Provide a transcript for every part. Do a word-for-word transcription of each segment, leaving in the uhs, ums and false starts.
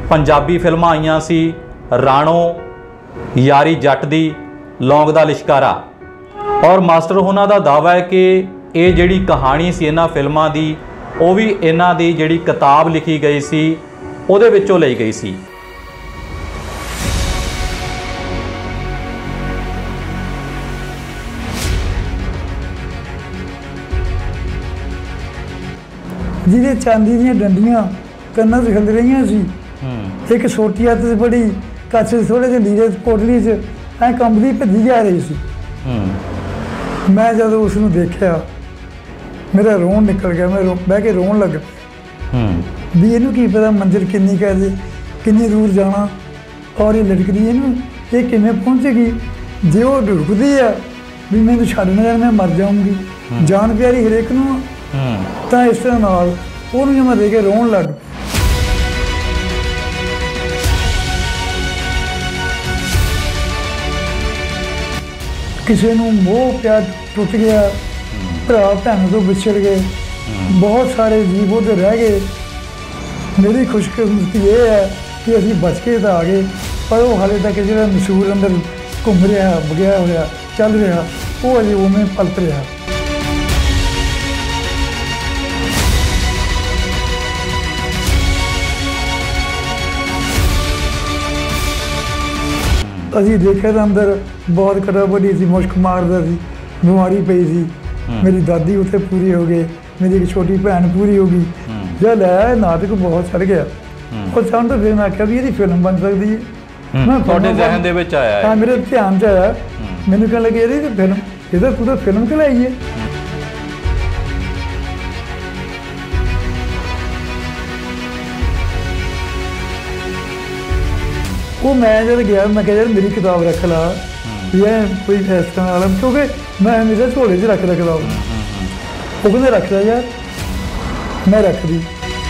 पंजाबी फिल्मां आईयां सी राणो, यारी जट दी, लौंग दा लिशकारा। और मास्टर होना दा दावा है कि ये जिहड़ी कहानी सी इन्हां फिल्मां दी वो भी इन्हां दी जिहड़ी किताब लिखी गई सी उहदे विचों लई गई सी। जिहदे चांदी दी डंडियां कन्नां ते खिल रही सी, एक छोटी हत्थ च बड़ी कच्छ थोड़े जे लीरे पोटली च ऐ कंबदी भजी जा रही सी। मैं जब उसनूं देखिया मेरा रोन निकल गया, मैं रो बह के रोन लग भी इनू की पता मंजिल किन्नी कह दे किन्नी दूर जाना और ये लटकदी इनू ये किवें पहुंचेगी। जे वो रुकदी है भी मैं छड्ड ना मैं मर जाऊंगी, जान प्यारी हरेक नूं तो इस तरह नाल उहनूं जो मैं देख के रोन लग किसी नूं मोह प्यार टुट गया, भरा भैन तो विछड़ गए, बहुत सारे जीव उधर रह गए। मेरी खुशकिस्मती ये है कि असीं बच के तो आ गए, पर वो हाले तक जो मशहूर अंदर घूम रहा बगया होया चल रहा वो अजे उवें पलट रहा। असीं देखिया तो अंदर बहुत कटाबड़ी सी, मुश्क मारदा सी, बीमारी पई सी। मेरी दादी उत्थे पूरी हो गई, मेरी एक छोटी भैन पूरी हो गई। जब है नाटक बहुत चढ़ गया और सन तो फिर मैं आख्या भी ये फिल्म बन सकती है। मैं तुहाडे ज़हन दे विच आया? हाँ मेरे ध्यान च आया, मैनूं कहण लगे ये फिल्म ये तू तो फिल्म कहलाई है। वो मैं जब गया मैं कहा यार मेरी किताब रख ला या कोई इस तरह वाला, क्योंकि मैं हमेशा झोले च रखदा किताब। वो कहते रख ला यार, मैं रख दी।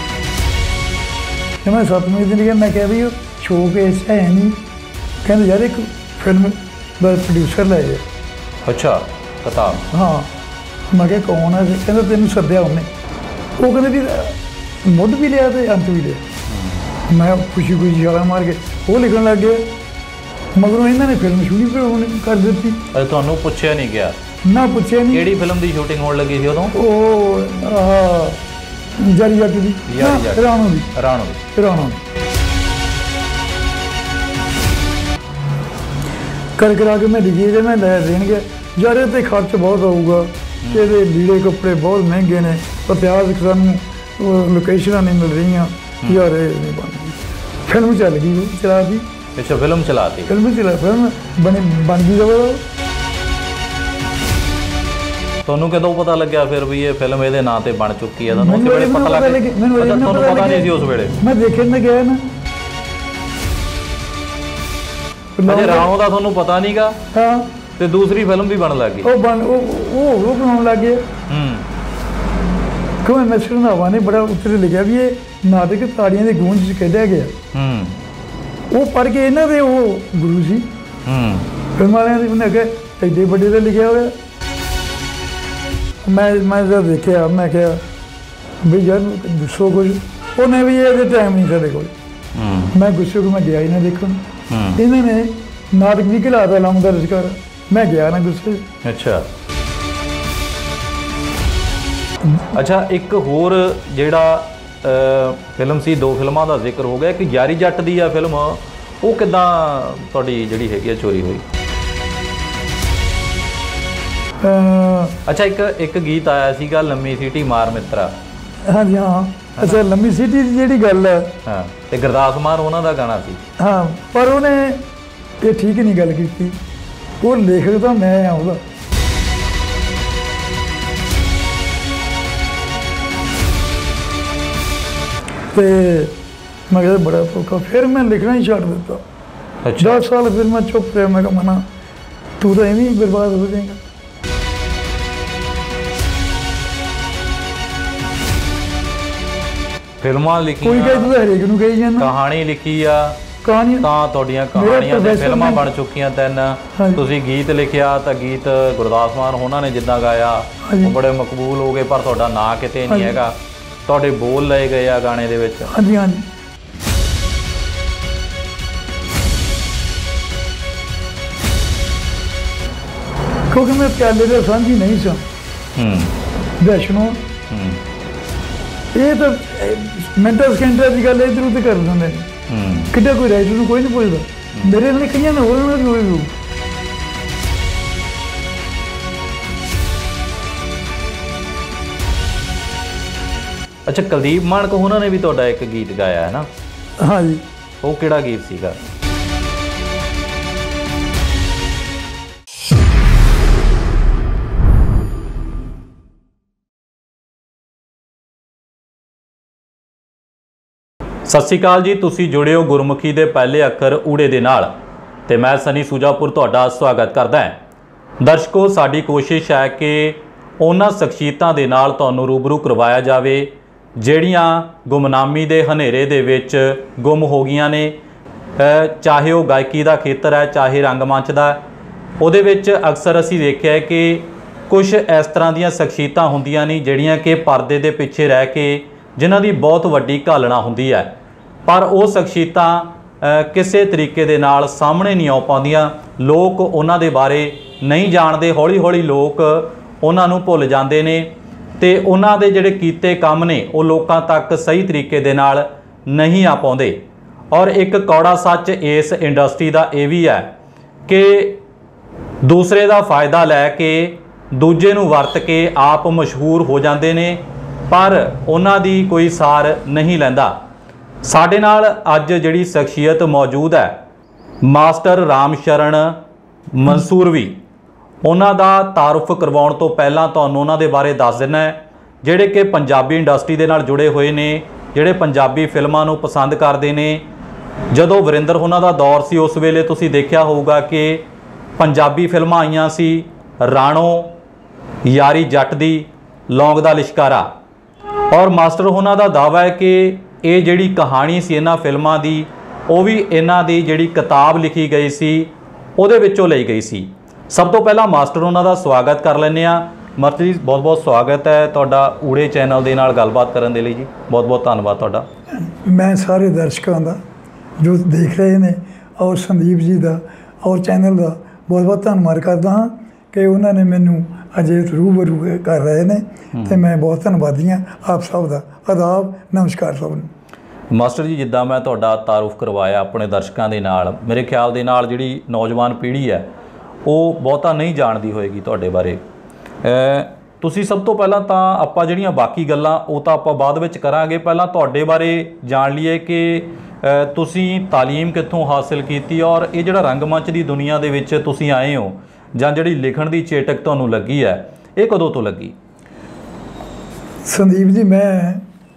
जब मैं सतवीं दिन गया मैं क्या भी शौक ऐसा है नहीं, कहते यार एक फिल्म दा प्रोड्यूसर लै गया। अच्छा किताब? हाँ मैं क्या कौन है? कहते तेन सद्या उन्हें। वो कहते भी मुੱਢ भी लिया तो अंत भी लिया। मैं खुशी खुशी छाला मार के वो लिखन लग गया, मगरों इन्होंने फिल्म शूटिंग कर दी। अरे तुहानूं पुछया नहीं गया? ना पुछया नहीं। किहड़ी फिल्म की शूटिंग होने लगी थी उदों? ओ यारी जट दी, राणो दी। राणो दी राणो कर करा के मैं लिखी तो मैं लै देन गया यार ये खर्च बहुत आऊगा, ये लीड़े कपड़े बहुत महंगे ने, इतिहास सानूं लोकेशनां नहीं मिल रही यार ये नहीं बन गई। फिल्म चल गई चला दी। अच्छा फिल्म चलाती? फिल्म चला फिल्म बनी बन गई। जब तुहानूं कदों पता लग्या फिर भी ये फिल्म इहदे नां ते बन चुकी है? तुहानूं उस वेले पता लग गया? तुहानूं पता नहीं सी उस वेले? मैं देखण न गया ना। अजे राणो दा तुहानूं पता नहीं गा? हाँ ते दूसरी फिल्म भी बन लग गई? वो बन वो वो बनाउण लग गए। हम्म क्यों मिस्टर रंधावा ने बड़ा उत्तर लिखा भी ये नाटक ताड़ियां की गूंज च खेडिया गया। वो पढ़ के इन्हों के वो गुरु जी फिल्म वाले उन्हें अगे एडे बड़े का लिखा हुआ। मैं मैं जब देखा मैं क्या भाई यार दसो कुछ, उन्हें भी ये टाइम नहीं साढ़े को। मैं गुस्से को मैं गया ही ना देखने, इन्होंने नाटक भी खिलाता लौंग दा लिशकारा, मैं गया ना गुस्से। अच्छा अच्छा एक होर जिहड़ा फिल्म सी, दो फिल्मां दा जिक्र हो गया, एक यारी जट दी आ फिल्म, वो किदां तुहाडी जिहड़ी हैगी चोरी हुई? अच्छा एक एक गीत आया सीगा लम्मी सीटी मार मित्रा। हाँ जी हाँ। अच्छा लम्मी सीटी की जिहड़ी गल है, हाँ ते गुरदास मान उन्हां दा गाना सी। हाँ पर उन्हें ये ठीक नहीं गल की, वो लेखक तो मैं हाँ उहदा। तो मैं कहता बड़ा धोखा, फिर मैं लिखना ही छड्ड दिता। अच्छा दस साल फिर मैं चुप रहा, मैं कहा मना तू तो इवें बर्बाद हो जाएगा। फिल्मां लिखी कोई कहे तू हरेक नूं कही जाना, कहानी लिखी आ कहानी तां तुहाडीआं कहानियां ते फिल्मां बन चुकीआं तीन। तुसीं गीत लिखिआ तां गीत गुरदास मान होना ने जिद्दां गाया वो बड़े मकबूल हो गए, पर तुहाडा नां किते नहीं हैगा, तुहाडे बोल लए गए आ गाने दे विच। हाँ जी हाँ जी। क्योंकि मैं प्याले का साझी नहीं सा वैष्णो ये तो मिनटा सकेंडा की गल इधर उधर कर देंगे कि कोई राइटर कोई नहीं पूछता मेरे ने कई ने हो अच्छा कुलदीप मानक उन्होंने भी तुहाडा एक गीत गाया है ना? हाँ जी। वो किहड़ा गीत सीगा? सत श्री अकाल जी, तुसी जुड़े हो गुरमुखी दे पहले अखर ऊड़े दे नाल ते मैं सनी सुजापुर तुहाडा स्वागत करदा हां। दर्शकों, साडी कोशिश है कि उन्हां शख्सियतां दे नाल तुहानूं रूबरू करवाया जावे ਜਿਹੜੀਆਂ ਗੁਮਨਾਮੀ ਦੇ ਹਨੇਰੇ ਦੇ ਵਿੱਚ ਗੁੰਮ ਹੋ ਗਈਆਂ ਨੇ। ਚਾਹੇ ਉਹ ਗਾਇਕੀ ਦਾ ਖੇਤਰ ਹੈ, ਚਾਹੇ ਰੰਗਮੰਚ ਦਾ। ਉਹਦੇ ਵਿੱਚ ਅਕਸਰ ਅਸੀਂ ਦੇਖਿਆ ਕਿ ਕੁਝ ਇਸ ਤਰ੍ਹਾਂ ਦੀਆਂ ਸ਼ਖਸੀਅਤਾਂ ਹੁੰਦੀਆਂ ਨੇ ਜਿਹੜੀਆਂ ਕਿ ਪਰਦੇ ਦੇ ਪਿੱਛੇ ਰਹਿ ਕੇ ਜਿਨ੍ਹਾਂ ਦੀ ਬਹੁਤ ਵੱਡੀ ਘਾਲਣਾ ਹੁੰਦੀ ਹੈ, ਪਰ ਉਹ ਸ਼ਖਸੀਅਤਾਂ ਕਿਸੇ ਤਰੀਕੇ ਦੇ ਨਾਲ ਸਾਹਮਣੇ ਨਹੀਂ ਆ ਪਾਉਂਦੀਆਂ। ਲੋਕ ਉਹਨਾਂ ਦੇ ਬਾਰੇ ਨਹੀਂ ਜਾਣਦੇ, ਹੌਲੀ ਹੌਲੀ ਲੋਕ ਉਹਨਾਂ ਨੂੰ ਭੁੱਲ ਜਾਂਦੇ ਨੇ ਤੇ ਉਹਨਾਂ ਦੇ ਜਿਹੜੇ ਕੀਤੇ ਕੰਮ ਨੇ ਉਹ ਲੋਕਾਂ ਤੱਕ ਸਹੀ ਤਰੀਕੇ ਦੇ ਨਾਲ ਨਹੀਂ ਆ ਪਾਉਂਦੇ। ਔਰ ਇੱਕ ਕੌੜਾ ਸੱਚ ਇਸ ਇੰਡਸਟਰੀ ਦਾ ਇਹ ਵੀ ਹੈ ਕਿ ਦੂਸਰੇ ਦਾ ਫਾਇਦਾ ਲੈ ਕੇ ਦੂਜੇ ਨੂੰ ਵਰਤ ਕੇ ਆਪ ਮਸ਼ਹੂਰ ਹੋ ਜਾਂਦੇ ਨੇ, ਪਰ ਉਹਨਾਂ ਦੀ ਕੋਈ ਸਾਰ ਨਹੀਂ ਲੈਂਦਾ। ਸਾਡੇ ਨਾਲ ਅੱਜ ਜਿਹੜੀ ਸ਼ਖਸੀਅਤ ਮੌਜੂਦ ਹੈ ਮਾਸਟਰ ਰਾਮ ਸ਼ਰਨ ਮਨਸੂਰਵੀ, ਉਹਨਾਂ ਦਾ ਤਾਰੁਫ ਕਰਵਾਉਣ ਤੋਂ ਪਹਿਲਾਂ ਤੁਹਾਨੂੰ ਉਹਨਾਂ ਦੇ ਬਾਰੇ ਦੱਸ ਦਿੰਦਾ ਹੈ ਜਿਹੜੇ ਕਿ ਪੰਜਾਬੀ ਇੰਡਸਟਰੀ ਦੇ ਨਾਲ ਜੁੜੇ ਹੋਏ ਨੇ, ਜਿਹੜੇ ਪੰਜਾਬੀ ਫਿਲਮਾਂ ਨੂੰ ਪਸੰਦ ਕਰਦੇ ਨੇ। ਜਦੋਂ ਵਰਿੰਦਰ ਉਹਨਾਂ ਦਾ ਦੌਰ ਸੀ ਉਸ ਵੇਲੇ ਤੁਸੀਂ ਦੇਖਿਆ ਹੋਊਗਾ ਕਿ ਪੰਜਾਬੀ ਫਿਲਮਾਂ ਆਈਆਂ ਸੀ ਰਾਣੋ, ਯਾਰੀ ਜੱਟ ਦੀ, ਲੌਂਗ ਦਾ ਲਿਸ਼ਕਾਰਾ। ਔਰ ਮਾਸਟਰ ਉਹਨਾਂ ਦਾ ਦਾਅਵਾ ਹੈ ਕਿ ਇਹ ਜਿਹੜੀ ਕਹਾਣੀ ਸੀ ਇਹਨਾਂ ਫਿਲਮਾਂ ਦੀ ਉਹ ਵੀ ਇਹਨਾਂ ਦੀ ਜਿਹੜੀ ਕਿਤਾਬ ਲਿਖੀ ਗਈ ਸੀ ਉਹਦੇ ਵਿੱਚੋਂ ਲਈ ਗਈ ਸੀ। सब तो पहला मास्टर उन्होंने स्वागत कर लें। मास्टर जी बहुत बहुत स्वागत है तुहाडा ऊड़े चैनल दे नाल गलबात करन दे लई जी, बहुत बहुत धन्यवाद तुहाडा। मैं सारे दर्शकों का जो देख रहे हैं और संदीप जी का और चैनल का बहुत बहुत धन्यवाद करता हाँ कि उन्होंने मैनू अजे रूबरू कर रहे हैं तो मैं बहुत धन्यवादी हाँ आप सब का। आदाब, नमस्कार सब। मास्टर जी जिद्दां मैं तुहाडा तारुफ करवाया अपने दर्शकों के नाल, मेरे ख्याल दे नाल जिहड़ी नौजवान पीढ़ी है ਉਹ ਬਹੁਤਾ ਨਹੀਂ ਜਾਣਦੀ ਹੋਏਗੀ ਤੁਹਾਡੇ ਬਾਰੇ। ਤੁਸੀਂ ਸਭ ਤੋਂ ਪਹਿਲਾਂ ਤਾਂ ਆਪਾਂ ਜਿਹੜੀਆਂ ਬਾਕੀ ਗੱਲਾਂ ਉਹ ਤਾਂ ਆਪਾਂ ਬਾਅਦ ਵਿੱਚ ਕਰਾਂਗੇ, ਪਹਿਲਾਂ ਤੁਹਾਡੇ ਬਾਰੇ ਜਾਣ ਲਈਏ ਕਿ ਤੁਸੀਂ ਤਾਲੀਮ ਕਿੱਥੋਂ ਹਾਸਿਲ ਕੀਤੀ ਔਰ ਇਹ ਜਿਹੜਾ ਰੰਗਮੰਚ ਦੀ ਦੁਨੀਆ ਦੇ ਵਿੱਚ ਤੁਸੀਂ ਆਏ ਹੋ ਜਾਂ ਜਿਹੜੀ ਲਿਖਣ ਦੀ ਚੇਟਕ ਤੁਹਾਨੂੰ ਲੱਗੀ ਹੈ ਇਹ ਕਦੋਂ ਤੋਂ ਲੱਗੀ? ਸੰਦੀਪ ਜੀ, ਮੈਂ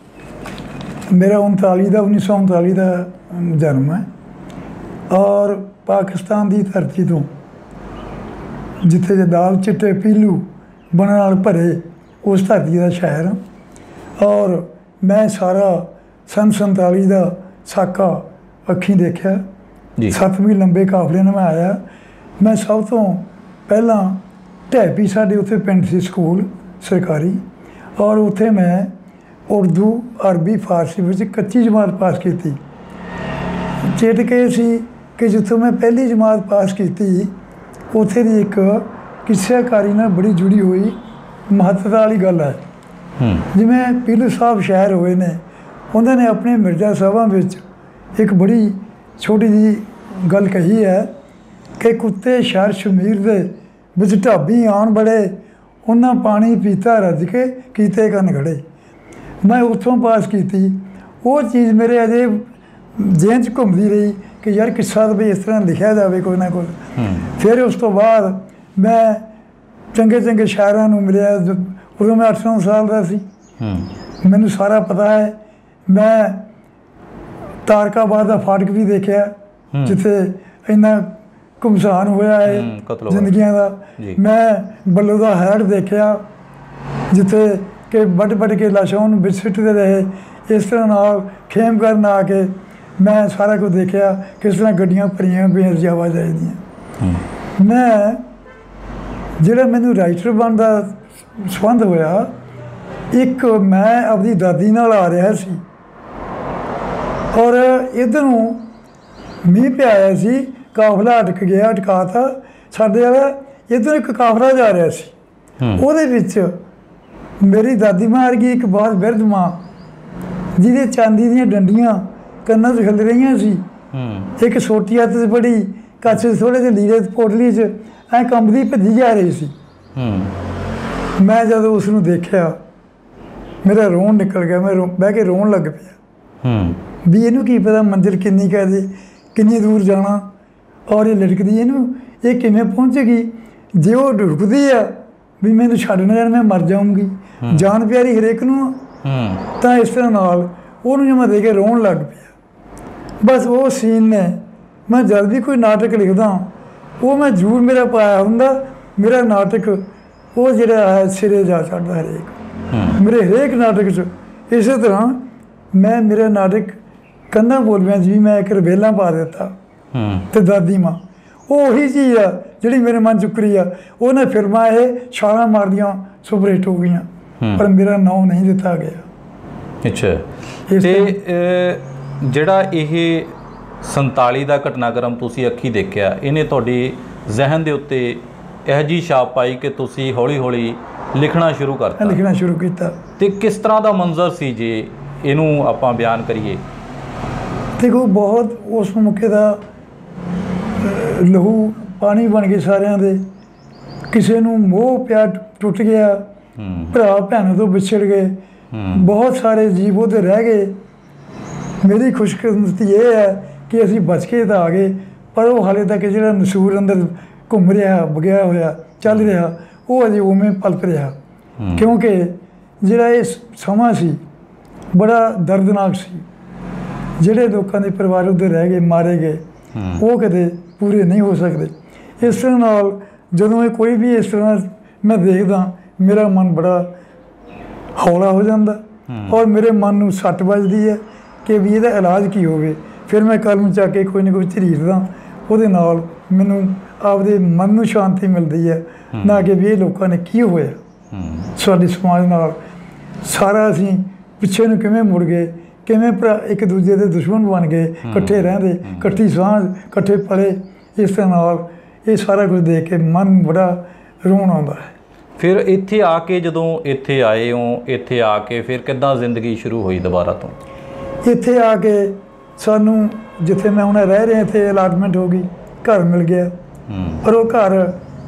ਮੇਰਾ ਉਨਤਾਲੀ ਦਾ ਉੱਨੀ ਸੌ ਉਨਤਾਲੀ ਦਾ ਜਨਮ ਹੈ ਔਰ ਪਾਕਿਸਤਾਨ ਦੀ ਧਰਤੀ ਤੋਂ जिथे दाल चिट्टे पीलू बनने नाल भरे उस धरती का शहर और मैं सारा सन संताली का साका अखी देखा। सत्तवीं लंबे काफले में मैं आया। मैं सब तो पहला ढैपी साढ़े उत्थे पिंड सी स्कूल सरकारी और उत्थे मैं उर्दू अरबी फारसी में कच्ची जमात पास की। चेटक ये सी कि जिथों मैं पहली जमात पास की उत्थे दी एक किस्साकारी नाल बड़ी जुड़ी हुई महत्ता वाली गल है। जिवें पीलू साहब शहर हुए ने उन्होंने अपने मिर्जा साहबां विच एक बड़ी छोटी जी गल कही है कि कुत्ते शर शमीर दे विच ढाबी आन बड़े उन्हां पानी पीता रज के कीते कन खड़े। मैं उत्थों पास की वो चीज़ मेरे अजे जेहन च घूमती रही कि यार किस्सा तो भी इस तरह लिखा जाए कोई ना कोई। फिर उस तो बाद मैं चंगे चंगे शायरां नूं मिलिया। उदों मैं अठ नौ साल का सी, मैनूं सारा पता है। मैं तारकाबाद का फाटक भी देखा जिथे इन्ना घुमसान होया है जिंदगियां दा। मैं बल्लो का हैड देखा जिथे कि बड़ बड़ के लाशां नूं बिच सिटदे रहे। इस तरह नाल खेम करन आके मैं सारा कुछ देखा किस तरह गड्डियां भरियां हुई आवाजाई दी। मैं जिहड़ा मैनू राइटर बनने का संबंध होया, एक मैं अपनी दादी नाल आ रहा सी और इधरों मीह पे आया सी, काफला अटक गया, अटका था साढ़े वाला ਇੱਧਰੋਂ ਇੱਕ ਕਾਫਲਾ ਜਾ ਰਿਹਾ ਸੀ, ਉਹਦੇ ਵਿੱਚ ਮੇਰੀ ਦਾਦੀ ਮਾਂ ਵਰਗੀ ਇੱਕ ਬਹੁਤ ਬਿਰਧ ਮਾਂ ਜਿਹਦੇ ਚਾਂਦੀ ਦੀਆਂ ਡੰਡੀਆਂ ਕੰਨਾਂ 'ਚ ਹਿੱਲ ਰਹੀਆਂ ਸੀ, ਇੱਕ ਛੋਟੀ ਹੱਥ 'ਚ ਬੜੀ ਕੱਚ 'ਚ ਥੋੜ੍ਹੇ ਜਿਹੇ ਲੀੜੇ ਪੋਟਲੀ 'ਚ ਐਂ ਕੰਬਦੀ ਭੱਜੀ ਜਾ ਰਹੀ ਸੀ। ਮੈਂ ਜਦੋਂ ਉਸ ਨੂੰ ਦੇਖਿਆ ਮੇਰਾ ਰੋਣ ਨਿਕਲ ਗਿਆ, ਮੈਂ ਰੋ ਬਹਿ ਕੇ ਰੋਣ ਲੱਗ ਪਿਆ ਵੀ ਇਹਨੂੰ ਕੀ ਪਤਾ ਮੰਜ਼ਿਲ ਕਿੰਨੀ ਕਹਿ ਦੇ, ਕਿੰਨੀ ਦੂਰ ਜਾਣਾ, ਔਰ ਇਹ ਲਟਕਦੀ ਇਹਨੂੰ ਇਹ ਕਿਵੇਂ ਪਹੁੰਚੇਗੀ। ਜੇ ਉਹ ਰੁਕਦੀ ਆ ਵੀ ਮੈਨੂੰ ਛੱਡ ਨਾ ਜਾਣ, ਮੈਂ ਮਰ ਜਾਊਂਗੀ, ਜਾਨ ਪਿਆਰੀ ਹਰੇਕ ਨੂੰ। ਤਾਂ ਇਸ ਤਰ੍ਹਾਂ ਨਾਲ ਉਹਨੂੰ ਜੇ ਮੈਂ ਦੇ ਕੇ ਰੋਣ ਲੱਗ ਪਿਆ। ਬਸ ਉਹ ਸੀਨ ਨੇ, ਮੈਂ ਜਦ ਵੀ ਕੋਈ ਨਾਟਕ ਲਿਖਦਾ ਉਹ ਮੈਂ ਜ਼ਰੂਰ ਮੇਰਾ ਪਾਇਆ ਹੁੰਦਾ, ਮੇਰਾ ਨਾਟਕ ਉਹ ਜਿਹੜਾ ਹੈ ਸਿਰੇ ਜਾ ਚੜ੍ਹਦਾ ਹਰੇਕ ਮੇਰੇ ਹਰੇਕ ਨਾਟਕ 'ਚ। ਇਸੇ ਤਰ੍ਹਾਂ ਮੈਂ ਮੇਰਾ ਨਾਟਕ ਕੰਨਾਂ ਬੋਲਵਿਆਂ 'ਚ ਵੀ ਮੈਂ ਇੱਕ ਰਵੇਲਾ ਪਾ ਦਿੱਤਾ ਤੇ ਦਾਦੀ ਮਾਂ, ਉਹ ਉਹੀ ਚੀਜ਼ ਆ ਜਿਹੜੀ ਮੇਰੇ ਮਨ 'ਚ ਉਕਰੀ ਆ। ਉਹਨੇ ਫਿਲਮਾਂ ਇਹ ਛਾਲਾਂ ਮਾਰਦੀਆਂ ਸੁਪਰ ਹਿੱਟ ਹੋ ਗਈਆਂ, ਪਰ ਮੇਰਾ ਨਾਮ ਨਹੀਂ ਦਿੱਤਾ ਗਿਆ। ਅੱਛਾ, ਤੇ ਜਿਹੜਾ ਇਹ ਸੰਤਾਲੀ ਦਾ ਘਟਨਾਕ੍ਰਮ ਤੁਸੀਂ ਅੱਖੀਂ ਦੇਖਿਆ, ਇਹਨੇ ਤੁਹਾਡੀ ਜ਼ਿਹਨ ਦੇ ਉੱਤੇ ਇਹੋ ਜਿਹੀ ਛਾਪ ਪਾਈ ਕਿ ਤੁਸੀਂ ਹੌਲੀ ਹੌਲੀ ਲਿਖਣਾ ਸ਼ੁਰੂ ਕਰਤਾ? ਲਿਖਣਾ ਸ਼ੁਰੂ ਕੀਤਾ। ਤੇ ਕਿਸ ਤਰ੍ਹਾਂ ਦਾ ਮੰਜ਼ਰ ਸੀ ਜੇ ਇਹਨੂੰ ਆਪਾਂ ਬਿਆਨ ਕਰੀਏ? ਦੇਖੋ, ਬਹੁਤ ਉਸ ਮੌਕੇ ਦਾ ਲਹੂ ਪਾਣੀ ਬਣ ਗਏ ਸਾਰਿਆਂ ਦੇ। ਕਿਸੇ ਨੂੰ ਮੋਹ ਪਿਆਰ ਟੁੱਟ ਗਿਆ, ਭਰਾ ਭੈਣਾਂ ਤੋਂ ਵਿਛੜ ਗਏ, ਬਹੁਤ ਸਾਰੇ ਜੀਵ ਉਹਦੇ ਰਹਿ ਗਏ। ਮੇਰੀ ਖੁਸ਼ਕਿਸਮਤੀ ਇਹ ਹੈ ਕਿ ਅਸੀਂ ਬਚ ਕੇ ਤਾਂ ਆ ਗਏ, ਪਰ ਉਹ ਹਾਲੇ ਤੱਕ ਜਿਹੜਾ ਨਸੂਰ ਅੰਦਰ ਘੁੰਮ ਰਿਹਾ, ਵਗਿਆ ਹੋਇਆ ਚੱਲ ਰਿਹਾ, ਉਹ ਅਜੇ ਉਵੇਂ ਪਲਕ ਰਿਹਾ। ਕਿਉਂਕਿ ਜਿਹੜਾ ਇਹ ਸਮਾਂ ਸੀ ਬੜਾ ਦਰਦਨਾਕ ਸੀ। ਜਿਹੜੇ ਲੋਕਾਂ ਦੇ ਪਰਿਵਾਰ ਉੱਧਰ ਰਹਿ ਗਏ, ਮਾਰੇ ਗਏ, ਉਹ ਕਦੇ ਪੂਰੇ ਨਹੀਂ ਹੋ ਸਕਦੇ। ਇਸ ਤਰ੍ਹਾਂ ਨਾਲ ਜਦੋਂ ਇਹ ਕੋਈ ਵੀ ਇਸ ਤਰ੍ਹਾਂ ਮੈਂ ਦੇਖਦਾ, ਮੇਰਾ ਮਨ ਬੜਾ ਹੌਲਾ ਹੋ ਜਾਂਦਾ ਔਰ ਮੇਰੇ ਮਨ ਨੂੰ ਸੱਟ ਵੱਜਦੀ ਹੈ ਕਿ ਵੀ ਇਹਦਾ ਇਲਾਜ ਕੀ ਹੋਵੇ। ਫਿਰ ਮੈਂ ਕਲਮ ਚੱਕ ਕੇ ਕੋਈ ਨਾ ਕੋਈ ਝਰੀਟਦਾ, ਉਹਦੇ ਨਾਲ ਮੈਨੂੰ ਆਪਦੇ ਮਨ ਨੂੰ ਸ਼ਾਂਤੀ ਮਿਲਦੀ ਹੈ, ਨਾ ਕਿ ਵੀ ਇਹ ਲੋਕਾਂ ਨੇ ਕੀ ਹੋਇਆ ਸਾਡੇ ਸਮਾਜ ਨਾਲ। ਸਾਰਾ ਅਸੀਂ ਪਿੱਛੇ ਨੂੰ ਕਿਵੇਂ ਮੁੜ ਗਏ, ਕਿਵੇਂ ਭਰਾ ਇੱਕ ਦੂਜੇ ਦੇ ਦੁਸ਼ਮਣ ਬਣ ਗਏ, ਇਕੱਠੇ ਰਹਿੰਦੇ, ਇਕੱਠੀ ਸਾਂਝ, ਇਕੱਠੇ ਪਲੇ। ਇਸ ਤਰ੍ਹਾਂ ਨਾਲ ਇਹ ਸਾਰਾ ਕੁਝ ਦੇਖ ਕੇ ਮਨ ਬੜਾ ਰੋਣ ਆਉਂਦਾ ਹੈ। ਫਿਰ ਇੱਥੇ ਆ ਕੇ, ਜਦੋਂ ਇੱਥੇ ਆਏ ਹੋ, ਇੱਥੇ ਆ ਕੇ ਫਿਰ ਕਿੱਦਾਂ ਜ਼ਿੰਦਗੀ ਸ਼ੁਰੂ ਹੋਈ ਦੁਬਾਰਾ ਤੋਂ? ਇੱਥੇ ਆ ਕੇ ਸਾਨੂੰ ਜਿੱਥੇ ਮੈਂ ਹੁਣ ਰਹਿ ਰਿਹਾ, ਇੱਥੇ ਅਲਾਟਮੈਂਟ ਹੋ ਗਈ, ਘਰ ਮਿਲ ਗਿਆ। ਪਰ ਉਹ ਘਰ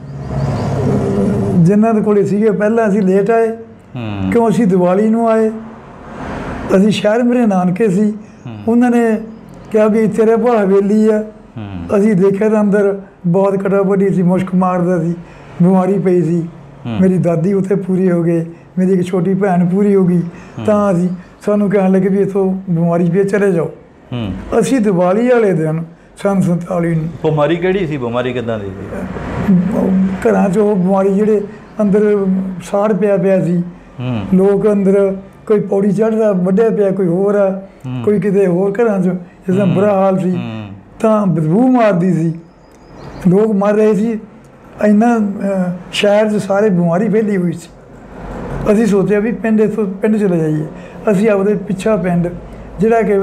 ਜਿਨ੍ਹਾਂ ਦੇ ਕੋਲ ਸੀਗੇ ਪਹਿਲਾਂ ਅਸੀਂ ਲੇਟ ਆਏ, ਕਿਉਂ ਅਸੀਂ ਦੀਵਾਲੀ ਨੂੰ ਆਏ। ਅਸੀਂ ਸ਼ਹਿਰ ਮੇਰੇ ਨਾਨਕੇ ਸੀ, ਉਹਨਾਂ ਨੇ ਕਿਹਾ ਵੀ ਇੱਥੇ ਰਹਿ ਪਾ, ਹਵੇਲੀ ਆ। ਅਸੀਂ ਦੇਖਿਆ ਤਾਂ ਅੰਦਰ ਬਹੁਤ ਕਟਾਬੱਡੀ ਸੀ, ਮੁਸ਼ਕ ਮਾਰਦਾ ਸੀ, ਬਿਮਾਰੀ ਪਈ ਸੀ। ਮੇਰੀ ਦਾਦੀ ਉੱਥੇ ਪੂਰੀ ਹੋ ਗਏ, ਮੇਰੀ ਇੱਕ ਛੋਟੀ ਭੈਣ ਪੂਰੀ ਹੋ ਗਈ। ਤਾਂ ਅਸੀਂ ਸਾਨੂੰ ਕਹਿਣ ਲੱਗੇ ਵੀ ਇੱਥੋਂ ਬਿਮਾਰੀ ਪਈ, ਚਲੇ ਜਾਓ। ਅਸੀਂ ਦੀਵਾਲੀ ਵਾਲੇ ਦਿਨ ਸੰਨ ਸੰਤਾਲੀ ਨੂੰ, ਬਿਮਾਰੀ ਕਿਹੜੀ ਸੀ? ਬਿਮਾਰੀ ਕਿੱਦਾਂ ਦੀ ਸੀ? ਘਰਾਂ 'ਚ ਉਹ ਬਿਮਾਰੀ ਜਿਹੜੇ ਅੰਦਰ ਸਾੜ ਪਿਆ ਪਿਆ ਸੀ, ਲੋਕ ਅੰਦਰ ਕੋਈ ਪੌੜੀ ਚੜ੍ਹਦਾ ਵੱਢਿਆ ਪਿਆ, ਕੋਈ ਹੋਰ ਆ, ਕੋਈ ਕਿਤੇ ਹੋਰ ਘਰਾਂ 'ਚ ਇਸ ਤਰ੍ਹਾਂ ਬੁਰਾ ਹਾਲ ਸੀ। ਤਾਂ ਬਦਬੂ ਮਾਰਦੀ ਸੀ, ਲੋਕ ਮਰ ਰਹੇ ਸੀ। ਇੰਨਾ ਸ਼ਹਿਰ 'ਚ ਸਾਰੇ ਬਿਮਾਰੀ ਫੈਲੀ ਹੋਈ ਸੀ। ਅਸੀਂ ਸੋਚਿਆ ਵੀ ਪਿੰਡ ਇੱਥੋਂ ਪਿੰਡ ਚਲੇ ਜਾਈਏ। ਅਸੀਂ ਆਪਦੇ ਪਿੱਛਾ ਪਿੰਡ ਜਿਹੜਾ ਕਿ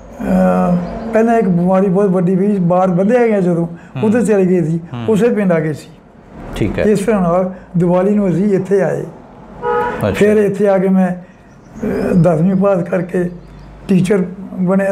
ਪਹਿਲਾਂ ਇੱਕ ਬਿਮਾਰੀ ਬਹੁਤ ਵੱਡੀ ਵੀ ਬਾਹਰ ਵਧਿਆ ਗਿਆ, ਜਦੋਂ ਉੱਧਰ ਚਲੇ ਗਏ ਸੀ, ਉਸੇ ਪਿੰਡ ਆ ਗਏ ਸੀ। ਠੀਕ ਹੈ। ਇਸ ਤਰ੍ਹਾਂ ਨਾਲ ਦੀਵਾਲੀ ਨੂੰ ਅਸੀਂ ਇੱਥੇ ਆਏ। ਫਿਰ ਇੱਥੇ ਆ ਕੇ ਮੈਂ ਦਸਵੀਂ ਪਾਸ ਕਰਕੇ ਟੀਚਰ ਬਣਿਆ,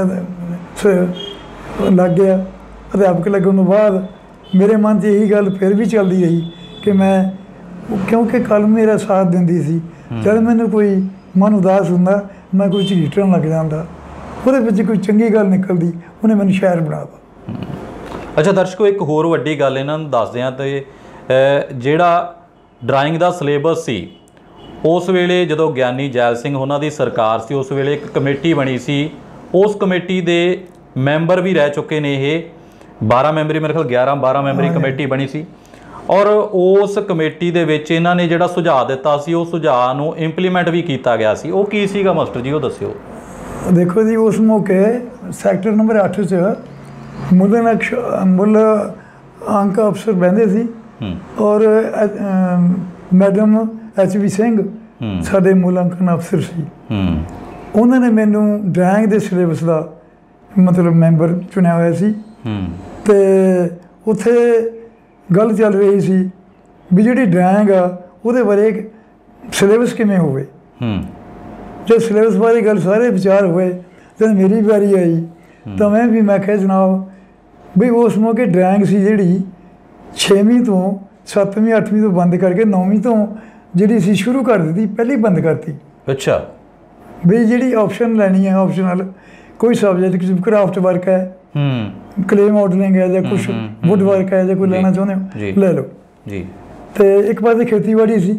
ਲੱਗ ਗਿਆ। ਅਧਿਆਪਕ ਲੱਗਣ ਤੋਂ ਬਾਅਦ ਮੇਰੇ ਮਨ 'ਚ ਇਹੀ ਗੱਲ ਫਿਰ ਵੀ ਚੱਲਦੀ ਰਹੀ ਕਿ ਮੈਂ, ਕਿਉਂਕਿ ਕਲਮ ਮੇਰਾ ਸਾਥ ਦਿੰਦੀ ਸੀ। ਜਦ ਮੈਨੂੰ ਕੋਈ ਮਨ ਉਦਾਸ ਹੁੰਦਾ, ਮੈਂ ਕੋਈ ਝਰੀਟਣ ਲੱਗ ਜਾਂਦਾ, ਉਹਦੇ ਵਿੱਚ ਕੋਈ ਚੰਗੀ ਗੱਲ ਨਿਕਲਦੀ, ਉਹਨੇ ਮੈਨੂੰ ਸ਼ਾਇਰ ਬਣਾ ਦਿੱਤਾ। ਅੱਛਾ ਦਰਸ਼ਕੋ, ਇੱਕ ਹੋਰ ਵੱਡੀ ਗੱਲ ਇਹਨਾਂ ਨੂੰ ਦੱਸਦੇ ਹਾਂ। ਤੇ ਜਿਹੜਾ ਡਰਾਇੰਗ ਦਾ ਸਿਲੇਬਸ ਸੀ, ਉਸ ਵੇਲੇ ਜਦੋਂ ਗਿਆਨੀ ਜੈਲ ਸਿੰਘ ਉਹਨਾਂ ਦੀ ਸਰਕਾਰ ਸੀ, ਉਸ ਵੇਲੇ ਇੱਕ ਕਮੇਟੀ ਬਣੀ ਸੀ। ਉਸ ਕਮੇਟੀ ਦੇ ਮੈਂਬਰ ਵੀ ਰਹਿ ਚੁੱਕੇ ਨੇ ਇਹ, ਬਾਰਾਂ ਮੈਂਬਰੀ, ਮੇਰੇ ਖਿਆਲ ਗਿਆਰਾਂ ਬਾਰਾਂ ਮੈਂਬਰੀ ਕਮੇਟੀ ਬਣੀ ਸੀ। ਔਰ ਉਸ ਕਮੇਟੀ ਦੇ ਵਿੱਚ ਇਹਨਾਂ ਨੇ ਜਿਹੜਾ ਸੁਝਾਅ ਦਿੱਤਾ ਸੀ, ਉਹ ਸੁਝਾਅ ਨੂੰ ਇੰਪਲੀਮੈਂਟ ਵੀ ਕੀਤਾ ਗਿਆ ਸੀ। ਉਹ ਕੀ ਸੀਗਾ ਮਾਸਟਰ ਜੀ, ਉਹ ਦੱਸਿਓ। ਦੇਖੋ ਜੀ, ਉਸ ਮੌਕੇ ਸੈਕਟਰ ਨੰਬਰ ਅੱਠ 'ਚ ਮੁੱਲ ਨਕਸ਼ ਮੁੱਲ ਅੰਕ ਅਫਸਰ ਬਹਿੰਦੇ ਸੀ, ਔਰ ਮੈਡਮ ਐਚ ਵੀ ਸਿੰਘ ਸਾਡੇ ਮੁਲਾਂਕਣ ਅਫਸਰ ਸੀ। ਉਹਨਾਂ ਨੇ ਮੈਨੂੰ ਡਰਾਇੰਗ ਦੇ ਸਿਲੇਬਸ ਦਾ ਮਤਲਬ ਮੈਂਬਰ ਚੁਣਿਆ ਹੋਇਆ ਸੀ। ਅਤੇ ਉੱਥੇ ਗੱਲ ਚੱਲ ਰਹੀ ਸੀ ਵੀ ਜਿਹੜੀ ਡਰਾਇੰਗ ਆ ਉਹਦੇ ਬਾਰੇ ਸਿਲੇਬਸ ਕਿਵੇਂ ਹੋਵੇ। ਜਦ ਸਿਲੇਬਸ ਬਾਰੇ ਗੱਲ ਸਾਰੇ ਵਿਚਾਰ ਹੋਏ ਜਦ ਮੇਰੀ ਵਾਰੀ ਆਈ ਤਾਂ ਮੈਂ ਵੀ ਮੈਂ ਕਿਹਾ ਜਨਾਬ ਵੀ ਉਸ ਮੌਕੇ ਡਰਾਇੰਗ ਸੀ ਜਿਹੜੀ ਛੇਵੀਂ ਤੋਂ ਸੱਤਵੀਂ ਅੱਠਵੀਂ ਤੋਂ ਬੰਦ ਕਰਕੇ ਨੌਵੀਂ ਤੋਂ ਜਿਹੜੀ ਸੀ ਸ਼ੁਰੂ ਕਰ ਦਿੱਤੀ, ਪਹਿਲੀ ਬੰਦ ਕਰਤੀ। ਅੱਛਾ ਵੀ ਜਿਹੜੀ ਆਪਸ਼ਨ ਲੈਣੀ ਹੈ ਆਪਸ਼ਨਲ ਕੋਈ ਸਬਜੈਕਟ ਕਿਸੇ ਕਰਾਫਟ ਵਰਕ ਹੈ, ਕਲੇ ਮਾਡਲਿੰਗ ਹੈ ਜਾਂ ਕੁਛ ਵੁੱਡ ਵਰਕ ਹੈ ਜਾਂ ਕੋਈ ਲੈਣਾ ਚਾਹੁੰਦੇ ਹੋ ਲੈ ਲਓ ਜੀ। ਤੇ ਇੱਕ ਪਾਸੇ ਖੇਤੀਬਾੜੀ ਸੀ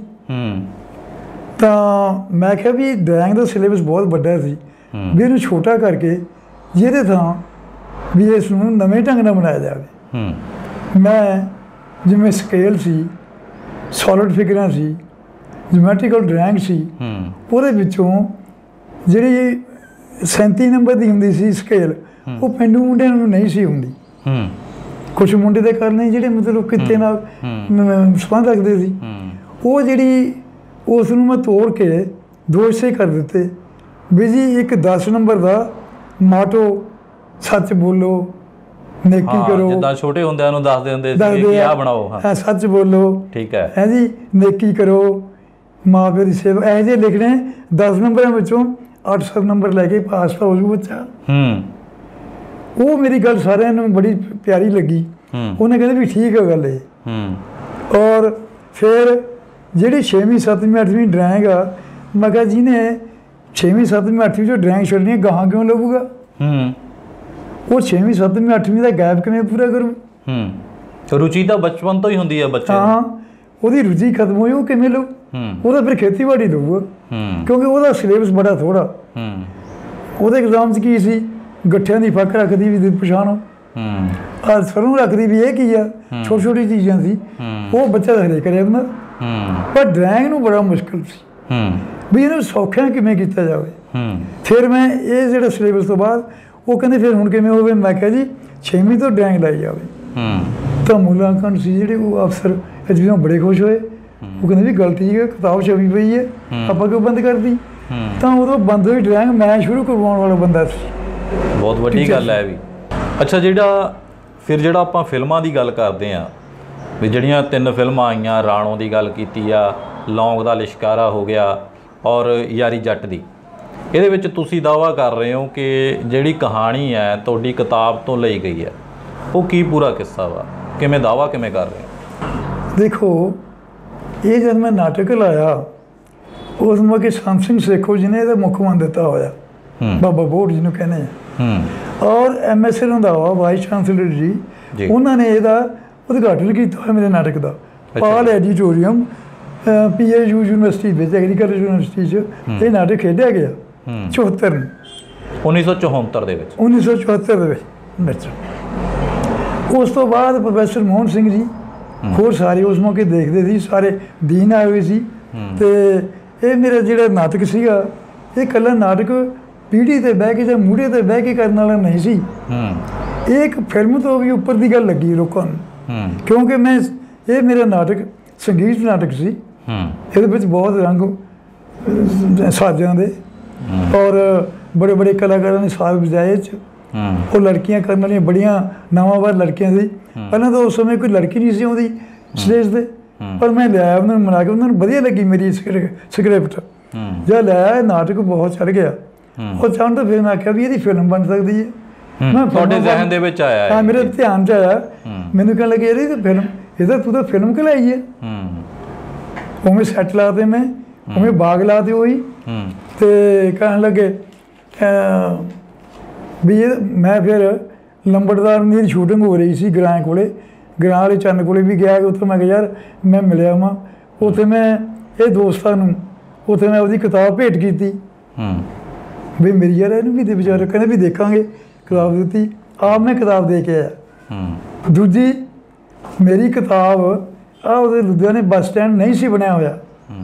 ਤਾਂ ਮੈਂ ਕਿਹਾ ਵੀ ਡਰਾਇੰਗ ਦਾ ਸਿਲੇਬਸ ਬਹੁਤ ਵੱਡਾ ਸੀ ਵੀ ਇਹਨੂੰ ਛੋਟਾ ਕਰਕੇ ਜਿਹਦੇ ਥਾਂ ਵੀ ਇਸ ਨੂੰ ਨਵੇਂ ਢੰਗ ਨਾਲ ਬਣਾਇਆ ਜਾਵੇ। ਮੈਂ ਜਿਵੇਂ ਸਕੇਲ ਸੀ, ਸੋਲਿਡ ਫਿਗਰਾਂ ਸੀ, ਜਿਓਮੈਟਰੀਕਲ ਡਰਾਇੰਗ ਸੀ, ਉਹਦੇ ਵਿੱਚੋਂ ਜਿਹੜੀ ਸੈਂਤੀ ਨੰਬਰ ਦੀ ਹੁੰਦੀ ਸੀ ਸਕੇਲ ਉਹ ਪੇਂਡੂ ਮੁੰਡਿਆਂ ਨੂੰ ਨਹੀਂ ਸੀ ਹੁੰਦੀ। ਕੁਛ ਮੁੰਡੇ ਦੇ ਕਰਨੇ ਜਿਹੜੇ ਮਤਲਬ ਕਿੱਤੇ ਨਾਲ ਸੰਬੰਧ ਰੱਖਦੇ ਸੀ, ਉਹ ਜਿਹੜੀ ਉਸ ਨੂੰ ਮੈਂ ਤੋੜ ਕੇ ਦੋ ਹਿੱਸੇ ਕਰ ਦਿੱਤੇ ਵੀ ਜੀ ਇੱਕ ਦਸ ਨੰਬਰ ਦਾ ਮਾਟੋ ਸੱਚ ਬੋਲੋ ਨੇਕੀ ਕਰੋ, ਜਿੱਦਾਂ ਛੋਟੇ ਹੁੰਦਿਆਂ ਨੂੰ ਦੱਸਦੇ ਹੁੰਦੇ ਸੀ ਕਿ ਆਹ ਬਣਾਓ, ਹਾਂ ਸੱਚ ਬੋਲੋ, ਠੀਕ ਹੈ ਹੈ ਜੀ, ਨੇਕੀ ਕਰੋ, ਮਾਂ ਪਿਓ ਦੀ ਸੇਵਾ, ਇਹੋ ਜਿਹੇ ਲਿਖਣੇ ਦਸ ਨੰਬਰਾਂ ਵਿੱਚੋਂ ਅੱਠ ਸੱਤ ਨੰਬਰ ਲੈ ਕੇ ਪਾਸ ਤਾਂ ਹੋ ਜੂ ਬੱਚਾ। ਉਹ ਮੇਰੀ ਗੱਲ ਸਾਰਿਆਂ ਨੂੰ ਬੜੀ ਪਿਆਰੀ ਲੱਗੀ। ਉਹਨੇ ਕਹਿੰਦੇ ਵੀ ਠੀਕ ਹੈ ਗੱਲ ਇਹ। ਔਰ ਫਿਰ ਜਿਹੜੀ ਛੇਵੀਂ ਸੱਤਵੀਂ ਅੱਠਵੀਂ ਡਰਾਇੰਗ ਆ ਮੈਂ ਕਿਹਾ ਜਿਹਨੇ ਛੇਵੀਂ ਸੱਤਵੀਂ ਅੱਠਵੀਂ 'ਚੋਂ ਡਰਾਇੰਗ ਛੱਡਣੀ ਹੈ ਗਾਹਾਂ ਕਿਉਂ ਲੱਭੂਗਾ? ਉਹ ਛੇਵੀਂ ਸੱਤਵੀਂ ਅੱਠਵੀਂ ਦਾ ਗੈਪ ਕਿਵੇਂ ਪੂਰਾ ਕਰੂ? ਰੁਚੀ ਤਾਂ ਬਚਪਨ ਤੋਂ ਹੀ ਹੁੰਦੀ ਹੈ ਬੱਚੇ, ਹਾਂ ਉਹਦੀ ਰੁਚੀ ਖਤਮ ਹੋਈ ਉਹ ਕਿਵੇਂ ਲਊ? ਉਹਦਾ ਫਿਰ ਖੇਤੀਬਾੜੀ ਲਊਗਾ ਕਿਉਂਕਿ ਉਹਦਾ ਸਿਲੇਬਸ ਬੜਾ ਥੋੜ੍ਹਾ। ਉਹਦੇ ਐਗਜ਼ਾਮ 'ਚ ਕੀ ਸੀ, ਗੱਠਿਆਂ ਦੀ ਫੱਕ ਰੱਖਦੀ ਵੀ ਪਛਾਣੋ, ਆਹ ਸਰੋਂ ਰੱਖਦੀ ਵੀ ਇਹ ਕੀ ਆ, ਛੋਟੀ ਛੋਟੀ ਚੀਜ਼ਾਂ ਸੀ ਉਹ ਬੱਚਾ ਹਰੇ ਕਰਿਆ ਉਹਨਾਂ। ਪਰ ਡਰਾਇੰਗ ਨੂੰ ਬੜਾ ਮੁਸ਼ਕਿਲ ਸੀ ਵੀ ਇਹਨੂੰ ਸੌਖਿਆਂ ਕਿਵੇਂ ਕੀਤਾ ਜਾਵੇ। ਫਿਰ ਮੈਂ ਇਹ ਜਿਹੜਾ ਸਿਲੇਬਸ ਤੋਂ ਬਾਅਦ ਉਹ ਕਹਿੰਦੇ ਫਿਰ ਹੁਣ ਕਿਵੇਂ ਹੋਵੇ? ਮੈਂ ਕਿਹਾ ਜੀ ਛੇਵੀਂ ਤੋਂ ਡਰਾਇੰਗ ਲਾਈ ਜਾਵੇ। ਤਾਂ ਮੁਲਾਂਕਣ ਸੀ ਜਿਹੜੇ ਉਹ ਅਫਸਰ ਅਜਿਹਾ ਬੜੇ ਖੁਸ਼ ਹੋਏ। ਉਹ ਕਹਿੰਦੇ ਵੀ ਗਲਤੀ ਹੈ, ਕਿਤਾਬ ਛਪੀ ਪਈ ਹੈ, ਆਪਾਂ ਕਿਉਂ ਬੰਦ ਕਰਦੀ? ਤਾਂ ਉਦੋਂ ਬੰਦ ਹੋਈ ਡਰਾਇੰਗ ਮੈਂ ਸ਼ੁਰੂ ਕਰਵਾਉਣ ਵਾਲਾ ਬੰਦਾ ਸੀ। ਬਹੁਤ ਵੱਡੀ ਗੱਲ ਹੈ ਵੀ। ਅੱਛਾ ਜਿਹੜਾ ਫਿਰ ਜਿਹੜਾ ਆਪਾਂ ਫਿਲਮਾਂ ਦੀ ਗੱਲ ਕਰਦੇ ਹਾਂ ਵੀ ਜਿਹੜੀਆਂ ਤਿੰਨ ਫਿਲਮਾਂ ਆਈਆਂ, ਰਾਣੋ ਦੀ ਗੱਲ ਕੀਤੀ ਆ, ਲੌਂਗ ਦਾ ਲਿਸ਼ਕਾਰਾ ਹੋ ਗਿਆ ਔਰ ਯਾਰੀ ਜੱਟ ਦੀ, ਇਹਦੇ ਵਿੱਚ ਤੁਸੀਂ ਦਾਅਵਾ ਕਰ ਰਹੇ ਹੋ ਕਿ ਜਿਹੜੀ ਕਹਾਣੀ ਹੈ ਤੁਹਾਡੀ ਕਿਤਾਬ ਤੋਂ ਲਈ ਗਈ ਹੈ, ਉਹ ਕੀ ਪੂਰਾ ਕਿੱਸਾ ਵਾ, ਕਿਵੇਂ ਦਾਅਵਾ ਕਿਵੇਂ ਕਰ ਰਹੇ ਹੋ? ਦੇਖੋ ਇਹ ਜਦ ਮੈਂ ਨਾਟਕ ਲਾਇਆ ਉਸ ਮੌਕੇ ਸੰਤ ਸਿੰਘ ਸੇਖੋ ਜੀ ਨੇ ਇਹਦਾ ਮੁੱਖ ਮੰਨ ਦਿੱਤਾ ਹੋਇਆ, ਬਾਬਾ ਬੋੜ ਜਿਹਨੂੰ ਕਹਿੰਦੇ ਆ, ਔਰ M S Randhawa vice chancellor ji ਉਹਨਾਂ ਨੇ ਇਹਦਾ ਉਦਘਾਟਨ ਕੀਤਾ ਹੋਇਆ ਮੇਰੇ ਨਾਟਕ ਦਾ। Pal auditorium P H U university ਵਿੱਚ, ਐਗਰੀਕਲਚਰ ਯੂਨੀਵਰਸਿਟੀ 'ਚ ਇਹ ਨਾਟਕ ਖੇਡਿਆ ਗਿਆ ਚੁਹੱਤਰ ਨੂੰ, ਉੱਨੀ ਸੌ ਚੁਹੱਤਰ ਦੇ ਵਿੱਚ ਉੱਨੀ ਸੌ ਚੁਹੱਤਰ ਦੇ ਵਿੱਚ। ਉਸ ਤੋਂ ਬਾਅਦ ਪ੍ਰੋਫੈਸਰ ਮੋਹਨ ਸਿੰਘ ਜੀ ਹੋਰ ਸਾਰੇ ਉਸ ਮੌਕੇ ਦੇਖਦੇ ਸੀ, ਸਾਰੇ ਦੀਨ ਆਏ ਹੋਏ ਸੀ। ਅਤੇ ਇਹ ਮੇਰਾ ਜਿਹੜਾ ਨਾਟਕ ਸੀਗਾ ਇਹ ਇਕੱਲਾ ਨਾਟਕ ਪੀੜ੍ਹੀ 'ਤੇ ਬਹਿ ਕੇ ਜਾਂ ਮੂਹਰੇ 'ਤੇ ਬਹਿ ਕੇ ਕਰਨ ਵਾਲਾ ਨਹੀਂ ਸੀ। ਇਹ ਇੱਕ ਫਿਲਮ ਤੋਂ ਵੀ ਉੱਪਰ ਦੀ ਗੱਲ ਲੱਗੀ ਲੋਕਾਂ ਨੂੰ, ਕਿਉਂਕਿ ਮੈਂ ਇਹ ਮੇਰਾ ਨਾਟਕ ਸੰਗੀਤ ਨਾਟਕ ਸੀ। ਇਹਦੇ ਵਿੱਚ ਬਹੁਤ ਰੰਗ ਸਾਜ਼ਾਂ ਦੇ ਔਰ ਬੜੇ ਬੜੇ ਕਲਾਕਾਰਾਂ ਨੇ ਸਾਜ਼ ਵਜਾਏ 'ਚ। ਉਹ ਲੜਕੀਆਂ ਕਰਨ ਵਾਲੀਆਂ ਬੜੀਆਂ ਨਾਵਾਂਵਾਰ ਲੜਕੀਆਂ ਸੀ। ਪਹਿਲਾਂ ਤਾਂ ਉਸ ਸਮੇਂ ਕੋਈ ਲੜਕੀ ਨਹੀਂ ਸੀ ਆਉਂਦੀ ਸਟੇਜ 'ਤੇ, ਪਰ ਮੈਂ ਲਿਆਇਆ ਉਹਨਾਂ ਨੂੰ ਮਨਾ ਕੇ, ਉਹਨਾਂ ਨੂੰ ਵਧੀਆ ਲੱਗੀ ਮੇਰੀ ਸਕ੍ਰਿਪਟ। ਜਦ ਲਿਆਇਆ ਨਾਟਕ ਬਹੁਤ ਚੜ੍ਹ ਗਿਆ। ਉਹ ਚਾਹੁੰਦਾ ਤਾਂ ਫਿਰ ਮੈਂ ਆਖਿਆ ਵੀ ਇਹਦੀ ਫਿਲਮ ਬਣ ਸਕਦੀ ਹੈ। ਮੈਂ ਤੁਹਾਡੇ ਜ਼ਿਹਨ ਦੇ ਵਿੱਚ ਆਇਆ? ਹਾਂ ਮੇਰੇ ਧਿਆਨ 'ਚ ਆਇਆ। ਮੈਨੂੰ ਕਹਿਣ ਲੱਗੇ ਇਹਦੀ ਤਾਂ ਫਿਲਮ, ਇਹਦਾ ਤੂੰ ਤਾਂ ਫਿਲਮ ਕਲਾਈ ਹੈ। ਉਵੇਂ ਸੈੱਟ ਲਾ ਦੇ, ਮੈਂ ਉਵੇਂ ਬਾਗ ਲਾ ਦੇ ਉਹੀ। ਅਤੇ ਕਹਿਣ ਲੱਗੇ ਵੀ ਇਹ ਮੈਂ ਫਿਰ ਲੰਬੜਦਾਰ ਦੀ ਸ਼ੂਟਿੰਗ ਹੋ ਰਹੀ ਸੀ ਗਰਾਂ ਕੋਲੇ, ਗਰਾਂ ਵਾਲੇ ਚੰਨ ਕੋਲੇ ਵੀ ਗਿਆ। ਉੱਥੇ ਮੈਂ ਕਿਹਾ ਯਾਰ ਮੈਂ ਮਿਲਿਆ ਵਾਂ ਉੱਥੇ, ਮੈਂ ਇਹ ਦੋਸਤਾਂ ਨੂੰ ਉੱਥੇ ਮੈਂ ਉਹਦੀ ਕਿਤਾਬ ਭੇਟ ਕੀਤੀ ਵੀ ਮੇਰੀ ਯਾਰ ਇਹਨੂੰ ਵੀ ਦੇ ਵਿਚਾਰੇ, ਕਹਿੰਦੇ ਵੀ ਦੇਖਾਂਗੇ। ਕਿਤਾਬ ਦਿੱਤੀ, ਆਪ ਮੈਂ ਕਿਤਾਬ ਦੇ ਕੇ ਆਇਆ। ਦੂਜੀ ਮੇਰੀ ਕਿਤਾਬ ਆ ਉਹਦੇ ਲੁਧਿਆਣੇ ਬੱਸ ਸਟੈਂਡ ਨਹੀਂ ਸੀ ਬਣਿਆ ਹੋਇਆ,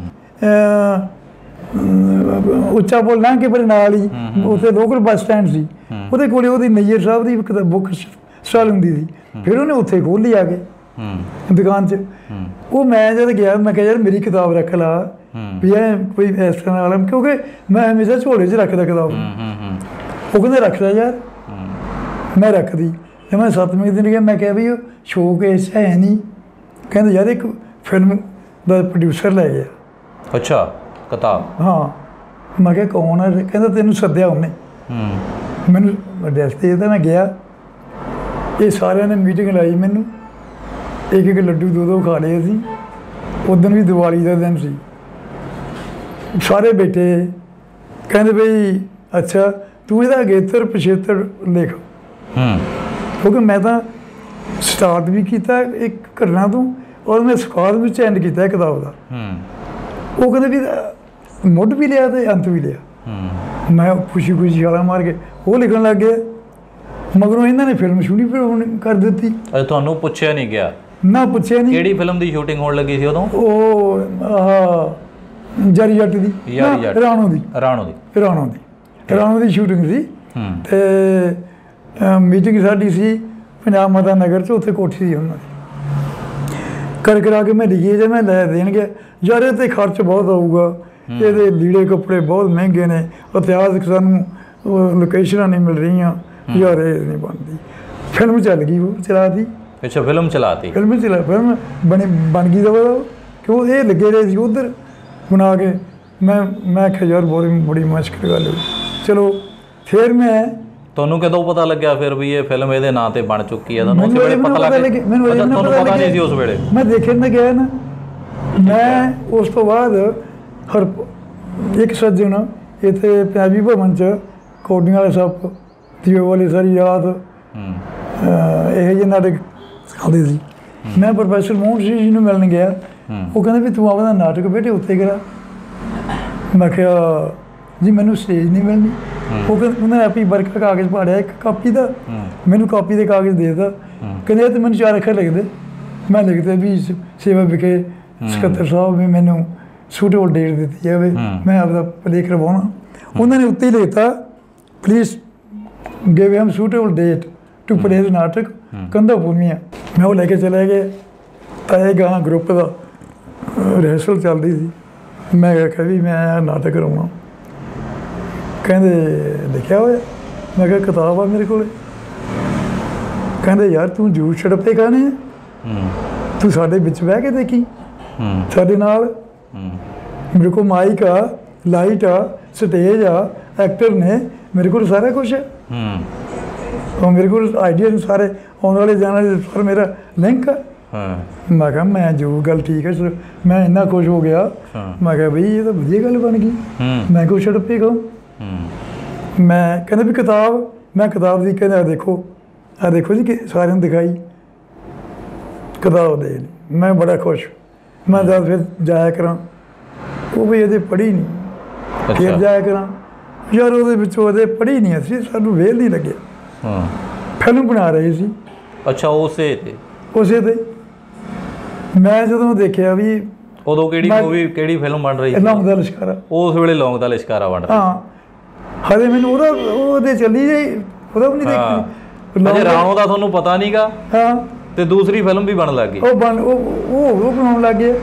ਉੱਚਾ ਪੁਲ ਲੰਘ ਕੇ ਪਰ ਨਾਲ ਹੀ ਉੱਥੇ ਲੋਕਲ ਬੱਸ ਸਟੈਂਡ ਸੀ। ਉਹਦੇ ਕੋਲ ਉਹਦੀ ਨਈਅਰ ਸਾਹਿਬ ਦੀ ਕਿਤਾਬ ਬੁੱਕ ਸਟਾਲ ਹੁੰਦੀ ਸੀ। ਫਿਰ ਉਹਨੇ ਉੱਥੇ ਖੋਲ੍ਹ ਲਈ ਆ ਕੇ ਦੁਕਾਨ 'ਚ। ਉਹ ਮੈਂ ਜਦ ਗਿਆ ਮੈਂ ਕਿਹਾ ਯਾਰ ਮੇਰੀ ਕਿਤਾਬ ਰੱਖ ਲਾ ਵੀ ਇਹ ਕੋਈ ਇਸ ਤਰ੍ਹਾਂ ਵਾਲਾ, ਕਿਉਂਕਿ ਮੈਂ ਹਮੇਸ਼ਾ ਝੋਲੇ 'ਚ ਰੱਖਦਾ ਕਿਤਾਬ। ਉਹ ਕਹਿੰਦੇ ਰੱਖਦਾ ਯਾਰ, ਮੈਂ ਰੱਖਦੀ। ਅਤੇ ਮੈਂ ਸੱਤਵੇਂ ਦਿਨ ਗਿਆ, ਮੈਂ ਕਿਹਾ ਵੀ ਉਹ ਸ਼ੋਅ ਕੇਸ ਹੈ ਨਹੀਂ। ਕਹਿੰਦੇ ਯਾਰ ਇੱਕ ਫਿਲਮ ਦਾ ਪ੍ਰੋਡਿਊਸਰ ਲੈ ਗਿਆ। ਅੱਛਾ, ਕਿਤਾਬ? ਹਾਂ। ਮੈਂ ਕਿਹਾ ਕੌਣ ਹੈ? ਕਹਿੰਦਾ ਤੈਨੂੰ ਸੱਦਿਆ ਉਹਨੇ। ਮੈਨੂੰ ਐਡਰੈਸ ਦੇ ਦਿੱਤਾ, ਮੈਂ ਗਿਆ। ਇਹ ਸਾਰਿਆਂ ਨੇ ਮੀਟਿੰਗ ਲਾਈ, ਮੈਨੂੰ ਇੱਕ ਇੱਕ ਲੱਡੂ ਦੋ ਦੋ ਖਾ ਲਏ ਅਸੀਂ। ਉਦੋਂ ਵੀ ਦੀਵਾਲੀ ਦਾ ਦਿਨ ਸੀ। ਸਾਰੇ ਬੈਠੇ, ਕਹਿੰਦੇ ਬਈ ਅੱਛਾ ਤੂੰ ਇਹਦਾ ਅਗੇਤਰ ਪਿਛੇਤਰ ਲਿਖ। ਕਿਉਂਕਿ ਮੈਂ ਤਾਂ ਸਟਾਰਟ ਵੀ ਕੀਤਾ ਇੱਕ ਘਟਨਾ ਤੋਂ, ਔਰ ਮੈਂ ਸਕਾਲ ਵਿੱਚ ਐਂਡ ਕੀਤਾ ਕਿਤਾਬ ਦਾ। ਉਹ ਕਹਿੰਦੇ ਵੀ ਮੁੱਢ ਵੀ ਲਿਆ ਅਤੇ ਅੰਤ ਵੀ ਲਿਆ। ਮੈਂ ਖੁਸ਼ੀ ਖੁਸ਼ੀ ਛਾਲਾਂ ਮਾਰ ਕੇ ਉਹ ਲਿਖਣ ਲੱਗ ਗਿਆ। ਮਗਰੋਂ ਇਹਨਾਂ ਨੇ ਫਿਲਮ ਸ਼ੂਟਿੰਗ ਫਿਰ ਕਰ ਦਿੱਤੀ। ਅੱਛਾ, ਤੁਹਾਨੂੰ ਪੁੱਛਿਆ ਨਹੀਂ ਗਿਆ? ਨਾ ਪੁੱਛਿਆ ਨਹੀਂ। ਕਿਹੜੀ ਫਿਲਮ ਦੀ ਸ਼ੂਟਿੰਗ ਹੋਣ ਲੱਗੀ ਸੀ ਉਦੋਂ? ਉਹ ਆਹ ਜਾਰੀ ਜੱਟ ਦੀ। ਯਾਰੀ ਜੱਟ। ਰਾਣੋ ਦੀ। ਰਾਣੋ ਦੀ ਰਾਣੋ ਦੀ ਰਾਣੋ ਦੀ ਸ਼ੂਟਿੰਗ ਸੀ। ਅਤੇ ਮੀਟਿੰਗ ਸਾਡੀ ਸੀ ਪੰਜਾਬ ਮਾਤਾ ਨਗਰ 'ਚ, ਉੱਥੇ ਕੋਠੀ ਸੀ ਉਹਨਾਂ ਦੀ। ਕਰ ਕਰਾ ਕੇ ਮੈਂ ਲਿਖੀ ਜੇ ਮੈਂ ਲੈ ਦੇਣ ਗਿਆ। ਯਾਰ ਇਹ 'ਤੇ ਖਰਚ ਬਹੁਤ ਆਊਗਾ, ਇਹਦੇ ਲੀੜੇ ਕੱਪੜੇ ਬਹੁਤ ਮਹਿੰਗੇ ਨੇ, ਇਤਿਹਾਸਕ ਸਾਨੂੰ ਲੋਕੇਸ਼ਨਾਂ ਨਹੀਂ ਮਿਲ ਰਹੀਆਂ, ਯਾਰ ਇਹ ਨਹੀਂ ਬਣਦੀ। ਫਿਲਮ ਚੱਲ ਗਈ, ਉਹ ਚਲਾ ਤੀ। ਅੱਛਾ, ਫਿਲਮ ਚਲਾਤੀ। ਫਿਲਮ ਚਲਾ ਫਿਲਮ ਬਣੀ ਬਣ ਗਈ ਦਵਾ ਦਾ। ਕਿਉਂ ਇਹ ਲੱਗੇ ਰਹੇ ਸੀ ਉੱਧਰ ਬਣਾ ਕੇ। ਮੈਂ ਮੈਂ ਆਖਿਆ ਯਾਰ ਬਹੁਤ ਬੜੀ ਮੁਸ਼ਕਿਲ ਗੱਲ ਹੋਈ। ਚਲੋ ਫਿਰ ਮੈਂ ਤੁਹਾਨੂੰ ਕਦੋਂ ਪਤਾ ਲੱਗਿਆ ਫਿਰ ਵੀ ਇਹ ਫਿਲਮ ਇਹਦੇ ਨਾਂ 'ਤੇ ਬਣ ਚੁੱਕੀ ਹੈ? ਤੁਹਾਨੂੰ ਉਸ ਵੇਲੇ ਪਤਾ ਲੱਗ ਗਿਆ? ਮੈਨੂੰ ਤੁਹਾਨੂੰ ਪਤਾ ਨਹੀਂ ਸੀ ਉਸ ਵੇਲੇ? ਮੈਂ ਦੇਖਣ ਤਾਂ ਗਿਆ ਨਾ। ਮੈਂ ਉਸ ਤੋਂ ਬਾਅਦ ਹਰ ਇੱਕ ਸੱਜਣ ਇੱਥੇ ਪੰਜਾਬੀ ਭਵਨ 'ਚ ਕੋਡੀਆਂ ਵਾਲੇ ਸੱਪ, ਦੀਓ ਵਾਲੀ ਸਾਰੀ ਰਾਤ, ਇਹੋ ਜਿਹੇ ਨਾਟਕ ਸਿਖਾਉਂਦੇ ਸੀ। ਮੈਂ ਪ੍ਰੋਫੈਸਰ ਮੋਹਨ ਸਿੰਘ ਜੀ ਨੂੰ ਮਿਲਣ ਗਿਆ। ਉਹ ਕਹਿੰਦੇ ਵੀ ਤੂੰ ਆਪਣਾ ਨਾਟਕ ਬੇਟੇ ਉੱਥੇ ਕਰਾ। ਮੈਂ ਕਿਹਾ ਜੀ ਮੈਨੂੰ ਸਟੇਜ ਨਹੀਂ ਮਿਲਣੀ। ਉਹ ਕਹਿੰਦੇ ਉਹਨਾਂ ਨੇ ਆਪੀ ਵਰਕਾ ਕਾਗਜ਼ ਪਾੜਿਆ ਇੱਕ ਕਾਪੀ ਦਾ, ਮੈਨੂੰ ਕਾਪੀ ਦੇ ਕਾਗਜ਼ ਦੇ ਦਿੱਤਾ। ਕਹਿੰਦੇ ਤੇ ਮੈਨੂੰ ਚਾਰ ਅੱਖਰ ਲਿਖਦੇ। ਮੈਂ ਲਿਖਦੇ ਵੀ ਸੇਵਾ ਵਿਖੇ ਸਕੱਤਰ ਸਾਹਿਬ ਵੀ ਮੈਨੂੰ ਸੂਟੇਬਲ ਡੇਟ ਦਿੱਤੀ ਜਾਵੇ, ਮੈਂ ਆਪਦਾ ਪਲੇ ਕਰਵਾਉਣਾ। ਉਹਨਾਂ ਨੇ ਉੱਤੇ ਹੀ ਲਿਖਤਾ please give him suitable date to play the ਨਾਟਕ ਕੰਧਾ ਪੂਰਨੀਆ। ਮੈਂ ਉਹ ਲੈ ਕੇ ਚਲੇ ਗਏ। ਤਾਂ ਇਹ ਗਾਂ ਗਰੁੱਪ ਦਾ ਰਿਹਰਸਲ ਚੱਲਦੀ ਸੀ। ਮੈਂ ਆਖਿਆ ਵੀ ਮੈਂ ਨਾਟਕ ਕਰਾਉਣਾ। ਕਹਿੰਦੇ ਲਿਖਿਆ ਹੋਇਆ? ਮੈਂ ਕਿਹਾ ਕਿਤਾਬ ਆ ਮੇਰੇ ਕੋਲ। ਕਹਿੰਦੇ ਯਾਰ ਤੂੰ ਜੂਠ ਛੜਪੇ ਖਾਣੇ ਆ, ਤੂੰ ਸਾਡੇ ਵਿੱਚ ਬਹਿ ਕੇ ਦੇਖੀ ਸਾਡੇ ਨਾਲ। ਮੇਰੇ ਕੋਲ ਮਾਈਕ ਆ, ਲਾਈਟ ਆ, ਸਟੇਜ ਆ, ਐਕਟਰ ਨੇ, ਮੇਰੇ ਕੋਲ ਸਾਰਾ ਕੁਛ ਹੈ। ਉਹ ਮੇਰੇ ਕੋਲ ਆਈਡੀਆ ਸਾਰੇ ਆਉਣ ਵਾਲੇ ਜਾਣ ਵਾਲੇ ਪਰ ਮੇਰਾ ਲਿੰਕ ਆ। ਮੈਂ ਕਿਹਾ ਮੈਂ ਜੋ ਗੱਲ ਠੀਕ ਹੈ। ਚਲੋ ਮੈਂ ਇੰਨਾ ਖੁਸ਼ ਹੋ ਗਿਆ। ਮੈਂ ਕਿਹਾ ਬਈ ਇਹ ਤਾਂ ਵਧੀਆ ਗੱਲ ਬਣ ਗਈ। ਮੈਂ ਕਿਉਂ ਛੜਪੇ ਕਹੂੰ? ਮੈਂ ਕਹਿੰਦਾ ਵੀ ਕਿਤਾਬ। ਮੈਂ ਕਿਤਾਬ ਦੀ ਕਹਿੰਦਾ ਦੇਖੋ ਆ ਦੇਖੋ ਜੀ ਕਿ ਸਾਰਿਆਂ ਨੂੰ ਦਿਖਾਈ ਕਿਤਾਬ ਦੇ। ਮੈਂ ਬੜਾ ਖੁਸ਼। ਮੈਂ ਜਦ ਫਿਰ ਜਾਇਆ ਕਰਾਂ, ਉਹ ਵੀ ਇਹਦੇ ਪੜ੍ਹੀ ਨਹੀਂ। ਫਿਰ ਜਾਇਆ ਕਰਾਂ ਯਾਰ ਉਹਦੇ ਵਿੱਚੋਂ ਉਹਦੇ ਪੜ੍ਹੀ ਨਹੀਂ ਅਸੀਂ, ਸਾਨੂੰ ਵੇਲ ਨਹੀਂ ਲੱਗਿਆ। ਫਿਲਮ ਬਣਾ ਰਹੇ ਸੀ। ਅੱਛਾ, ਉਸੇ 'ਤੇ ਉਸੇ 'ਤੇ ਮੈਂ ਜਦੋਂ ਦੇਖਿਆ ਵੀ ਉਦੋਂ ਕਿਹੜੀ ਮੂਵੀ ਕਿਹੜੀ ਫਿਲਮ ਬਣ ਰਹੀ ਸੀ? ਲੌਂਗ ਦਾ ਲਿਸ਼ਕਾਰਾ। ਉਸ ਵੇਲੇ ਲੌਂਗ ਦਾ ਲਿਸ਼ਕਾਰਾ ਬਣ ਰਿਹਾ। ਹਾਂ ਹਲੇ ਮੈਨੂੰ ਉਹਦਾ ਉਹਦੇ ਚੱਲੀ ਜਾਈ ਉਹਦਾ ਵੀ ਨਹੀਂ ਦੇਖੀ। ਅਜੇ ਰਾਣੋ ਦਾ ਤੁਹਾਨੂੰ ਪਤਾ ਨਹੀਂ ਗਾ। ਹਾਂ, ਤੇ ਦੂਸਰੀ ਫਿਲਮ ਵੀ ਬਣਨ ਲੱਗ ਗਈ। ਉਹ ਬਣ ਉਹ ਉਹ ਬਣਾਉਣ ਲੱਗ ਗਏ।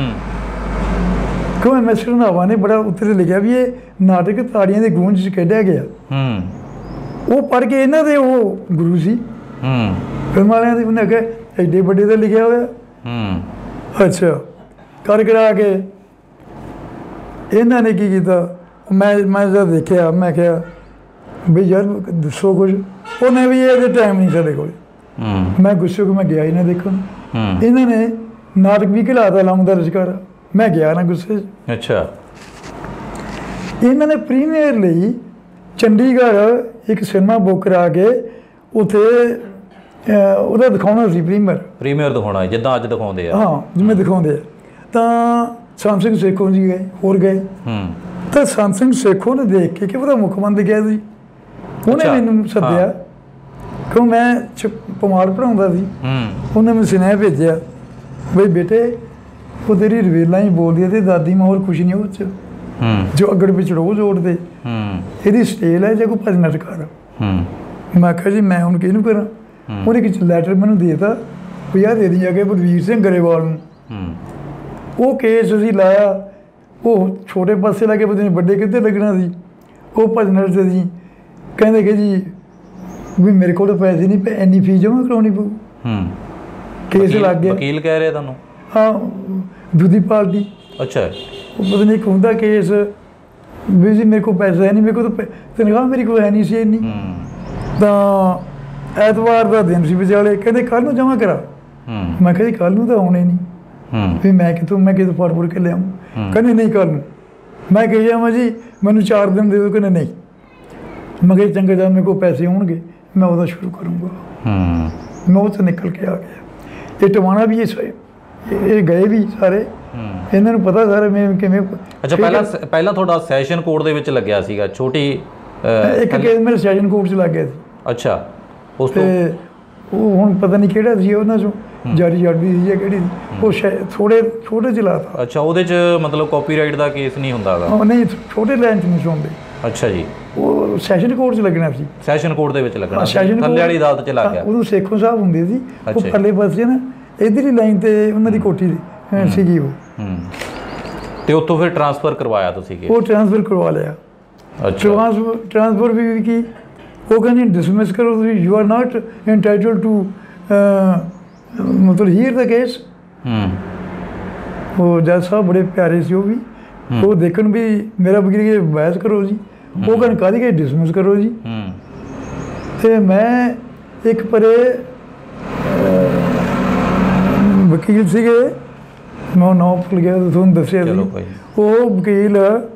ਕਿਉਂ ਮਿਸਟਰ ਰੰਧਾਵਾ ਨੇ ਬੜਾ ਉੱਤੇ ਲਿਖਿਆ ਵੀ ਇਹ ਨਾਟਕ ਤਾੜੀਆਂ ਦੇ ਗੂੰਜ 'ਚ ਖੇਡਿਆ ਗਿਆ। ਉਹ ਪੜ੍ਹ ਕੇ ਇਹਨਾਂ ਦੇ ਉਹ ਗੁਰੂ ਸੀ ਫਿਲਮ ਵਾਲਿਆਂ ਦੇ, ਉਹਨੇ ਅੱਗੇ ਐਡੇ ਵੱਡੇ ਦਾ ਲਿਖਿਆ ਹੋਇਆ। ਅੱਛਾ, ਕਰ ਕਰਾ ਕੇ ਇਹਨਾਂ ਨੇ ਕੀ ਕੀਤਾ? ਮੈਂ ਮੈਂ ਜਦ ਦੇਖਿਆ ਮੈਂ ਕਿਹਾ ਬਈ ਯਾਰ ਦੱਸੋ ਕੁਝ। ਉਹਨੇ ਵੀ ਇਹਦੇ ਟਾਈਮ ਨਹੀਂ ਸਾਡੇ ਕੋਲ। ਮੈਂ ਗੁੱਸੇ ਹੋ ਕੇ ਮੈਂ ਗਿਆ ਹੀ ਨਾ ਦੇਖਣ। ਇਹਨਾਂ ਨੇ ਨਾਟਕ ਵੀ ਘਿਲਾਤਾ ਲੌਂਗ ਦਾ ਲਿਸ਼ਕਾਰਾ। ਮੈਂ ਗਿਆ ਨਾ ਗੁੱਸੇ 'ਚ। ਅੱਛਾ, ਇਹਨਾਂ ਨੇ ਪ੍ਰੀਮੀਅਰ ਲਈ ਚੰਡੀਗੜ੍ਹ ਇੱਕ ਸਿਨੇਮਾ ਬੁੱਕ ਕਰਾ ਕੇ ਉੱਥੇ ਉਹਦਾ ਦਿਖਾਉਣਾ ਸੀ। ਪ੍ਰੀਮੀਅਰ ਪ੍ਰੀਮੀਅਰ ਦਿਖਾਉਣਾ ਜਿੱਦਾਂ ਅੱਜ ਦਿਖਾਉਂਦੇ ਆ। ਹਾਂ, ਜਿਵੇਂ ਦਿਖਾਉਂਦੇ ਆ। ਤਾਂ ਸੰਤ ਸਿੰਘ ਸੇਖੋਂ ਜੀ ਗਏ, ਹੋਰ ਗਏ। ਤਾਂ ਸੰਤ ਸਿੰਘ ਸੇਖੋਂ ਨੇ ਦੇਖ ਕੇ ਕਿ ਉਹਦਾ ਮੁੱਖ ਮੰਤਰੀ ਗਿਆ ਸੀ, ਉਹਨੇ ਮੈਨੂੰ ਸੱਦਿਆ। ਕਿਉਂ ਮੈਂ ਪਮਾੜ ਪੜ੍ਹਾਉਂਦਾ ਸੀ। ਉਹਨੇ ਮੈਨੂੰ ਸੁਨੇਹਾ ਭੇਜਿਆ ਬਈ ਬੇਟੇ ਉਹ ਤੇਰੀ ਰਵੇਲਾਂ ਹੀ ਬੋਲਦੀ ਹੈ ਅਤੇ ਦਾਦੀ ਮਾਂ ਹੋਰ ਕੁਛ ਨਹੀਂ ਉਹ 'ਚ, ਜੋ ਅਗੜ ਪਿਛੜੋ ਜੋੜਦੇ। ਇਹਦੀ ਸਟੇਲ ਹੈ ਜਾਂ ਕੋਈ ਭਜਨ ਕਰ। ਮੈਂ ਆਖਿਆ ਜੀ ਮੈਂ ਹੁਣ ਕਿਹਨੂੰ ਕਰਾਂ? ਉਹਨੇ ਕਿਸੇ ਲੈਟਰ ਮੈਨੂੰ ਦੇ ਦਿੱਤਾ ਵੀ ਯਾਰ ਦੇ ਦੀ ਅੱਗੇ ਬਲਵੀਰ ਸਿੰਘ ਗਰੇਵਾਲ ਨੂੰ। ਉਹ ਕੇਸ ਅਸੀਂ ਲਾਇਆ। ਉਹ ਛੋਟੇ ਪਾਸੇ ਲੱਗੇ ਪਤਾ ਨਹੀਂ ਵੱਡੇ ਕਿੱਥੇ ਲੱਗਣਾ ਸੀ। ਉਹ ਭਜਨ ਤੇ ਸੀ। ਕਹਿੰਦੇ ਕਿ ਜੀ ਵੀ ਮੇਰੇ ਕੋਲ ਪੈਸੇ ਨਹੀਂ ਪਏ, ਇੰਨੀ ਫੀਸ ਜਮ੍ਹਾਂ ਕਰਾਉਣੀ ਪਊ। ਕੇਸ ਲੱਗ ਗਿਆ। ਵਕੀਲ ਕਹਿ ਰਿਹਾ ਤੁਹਾਨੂੰ? हाँ दूधी पालती। अच्छा। वो पता नहीं एक होंदा केस भी जी मेरे को पैसा है नहीं, मेरे को तो तनख्वाह मेरी को है नहीं सी इन्नी। तो ऐतवार का दिन सी विचाले कहते कल नूं जमा करा। मैं कहा जी कल नूं तो आने नहीं भी मैं कितों मैं कितों फड़ फुड़ के ले आऊँ। कहने नहीं कल नूं। मैं कही जावां जी मैनूं चार दिन दे दो। कहने नहीं। मैं कही चंगा जब मेरे को पैसे आउणगे मैं उदों शुरू करूँगा। मैं उस निकल के आ गया। ये टवाना भी ये गए भी सारे, इन्होंने पता सारे मैं किवें। अच्छा पहला पहला ਤੁਹਾਡਾ ਸੈਸ਼ਨ ਕੋਰਟ ਦੇ ਵਿੱਚ ਲੱਗਿਆ ਸੀਗਾ ਛੋਟੀ ਇੱਕ ਕੇਸ ਮੇਰੇ ਸੈਸ਼ਨ ਕੋਰਟ 'ਚ ਲੱਗ ਗਿਆ ਸੀ। ਅੱਛਾ ਉਸ ਤੋਂ ਉਹ ਹੁਣ ਪਤਾ ਨਹੀਂ ਕਿਹੜਾ ਸੀ ਉਹਨਾਂ 'ਚੋਂ ਜਾਰੀ ਜੱਡੀ ਸੀ ਜਾਂ ਕਿਹੜੀ ਉਹ ਥੋੜੇ ਛੋਟੇ ਚਲਾਤਾ। ਅੱਛਾ ਉਹਦੇ 'ਚ ਮਤਲਬ ਕਾਪੀਰਾਈਟ ਦਾ ਕੇਸ ਨਹੀਂ ਹੁੰਦਾ ਹੈਗਾ? ਨਹੀਂ ਛੋਟੇ ਲਾਈਨ 'ਚ ਨਹੀਂ ਸੁਣਦੇ। ਅੱਛਾ ਜੀ। ਉਹ ਸੈਸ਼ਨ ਕੋਰਟ 'ਚ ਲੱਗਣਾ ਸੀ। ਸੈਸ਼ਨ ਕੋਰਟ ਦੇ ਵਿੱਚ ਲੱਗਣਾ ਥੱਲੇ ਵਾਲੀ ਅਦਾਲਤ 'ਚ ਲੱਗ ਗਿਆ। ਉਦੋਂ ਸੇਖੋਂ ਸਾਹਿਬ ਹੁੰਦੇ ਸੀ ਉਹ ਪਰਲੇ ਪਾਸੇ ਨਾ ਇਧਰਲੀ ਲਾਈਨ ਤੇ ਉਹਨਾਂ ਦੀ ਕੋਠੀ ਸੀਗੀ ਉਹ। ਤੇ ਉੱਥੋਂ ਫਿਰ ਟ੍ਰਾਂਸਫਰ ਕਰਵਾਇਆ ਤੁਸੀਂ? ਉਹ ਟ੍ਰਾਂਸਫਰ ਕਰਵਾ ਲਿਆ। ਅੱਛਾ ਟ੍ਰਾਂਸਫਰ ਵੀ ਕੀ ਉਹ ਕਹਿੰਦੇ ਡਿਸਮਿਸ ਕਰੋ ਤੁਸੀਂ, you are not entitled to ਮਤਲਬ ਹੀਅਰ ਦਾ ਕੇਸ। ਉਹ ਜੱਜ ਸਾਹਿਬ ਬੜੇ ਪਿਆਰੇ ਸੀ ਉਹ ਵੀ, ਉਹ ਦੇਖਣ ਵੀ ਮੇਰਾ ਵਕੀਲ ਬਹਿਸ ਕਰੋ ਜੀ, ਉਹ ਕਹਿੰਦੇ ਕਾਹਦੀ ਕਿ ਡਿਸਮਿਸ ਕਰੋ ਜੀ। ਤੇ ਮੈਂ ਇੱਕ ਪਰੇ ਵਕੀਲ ਸੀਗੇ मैं नाम भुल गया ਤੁਹਾਨੂੰ ਦੱਸਿਆ ਸੀ ਉਹ ਵਕੀਲ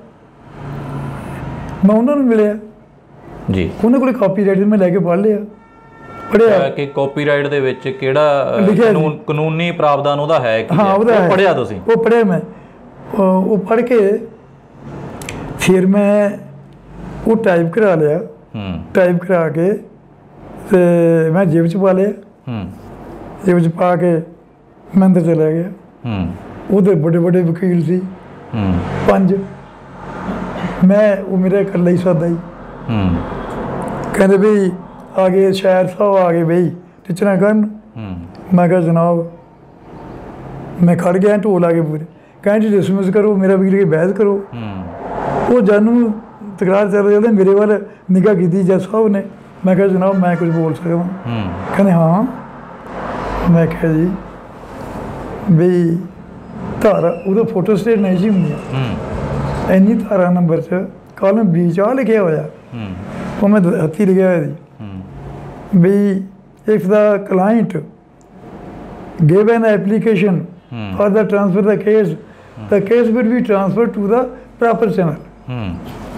ਮੈਂ ਉਹਨਾਂ ਨੂੰ ਮਿਲਿਆ ਜੀ। ਉਹਨਾਂ ਕੋਲ ਕਾਪੀਰਾਈਟ ਮੈਂ ਲੈ ਕੇ ਪੜ੍ਹ ਲਿਆ ਪੜ੍ਹਿਆ ਕਿ ਕਾਪੀਰਾਈਟ ਦੇ ਵਿੱਚ ਕਿਹੜਾ ਕਾਨੂੰਨ ਕਾਨੂੰਨੀ ਪ੍ਰਾਵਧਾਨ ਉਹਦਾ ਹੈ ਕੀ? ਹਾਂ ਉਹਦਾ ਪੜ੍ਹਿਆ ਤੁਸੀਂ? ਉਹ ਪੜ੍ਹਿਆ ਮੈਂ। ਉਹ ਪੜ੍ਹ ਕੇ ਫਿਰ ਮੈਂ ਉਹ ਟਾਈਪ ਕਰਾ ਲਿਆ। ਟਾਈਪ ਕਰਾ ਕੇ ਤੇ ਮੈਂ ਜੇਬ 'ਚ ਪਾ ਲਿਆ। ਜੇਬ 'ਚ ਪਾ ਕੇ ਮੈਂ ਅੰਦਰ ਚਲਾ ਗਿਆ। ਉਹਦੇ ਬੜੇ ਬੜੇ ਵਕੀਲ ਸੀ ਪੰਜ, ਮੈਂ ਉਹ ਮੇਰਾ ਇਕੱਲਾ ਹੀ ਸਾਦਾ ਹੀ। ਕਹਿੰਦੇ ਬਈ ਆ ਗਏ ਸ਼ਾਇਰ ਸਾਹਿਬ ਆ ਗਏ ਬਈ ਟੀਚਰਾਂ ਕਰਨ। ਮੈਂ ਕਿਹਾ ਜਨਾਬ ਮੈਂ ਖੜ ਗਿਆ ਢੋਲ ਆ ਕੇ ਪੂਰੇ। ਕਹਿੰਦੇ ਡਿਸਮਿਸ ਕਰੋ ਮੇਰਾ ਵਕੀਲ ਕੇ ਬਹਿਸ ਕਰੋ। ਉਹ ਜਾਨੂੰ ਤਕਰਾਰ ਚੱਲ ਰਿਹਾ ਮੇਰੇ ਵੱਲ ਨਿਗਾਹ ਕੀਤੀ ਜੱਜ ਸਾਹਿਬ ਨੇ। ਮੈਂ ਕਿਹਾ ਜਨਾਬ ਮੈਂ ਕੁਝ ਬੋਲ ਸਕਦਾ? ਕਹਿੰਦੇ ਹਾਂ। ਮੈਂ ਕਿਹਾ ਜੀ ਵੀ ਧਾਰਾ ਉਹਦਾ ਫੋਟੋ ਸਟੇਟ ਨਹੀਂ ਸੀ ਹੁੰਦੀਆਂ ਇੰਨੀ ਧਾਰਾ ਨੰਬਰ 'ਚ ਕਾਲਮ ਬੀ 'ਚ ਆ ਲਿਖਿਆ ਹੋਇਆ ਉਹ ਮੈਂ ਹੱਥੀਂ ਲਿਖਿਆ ਹੋਇਆ ਸੀ ਵੀ if the client give an application for the transfer the case the case will be transfer to the proper channel.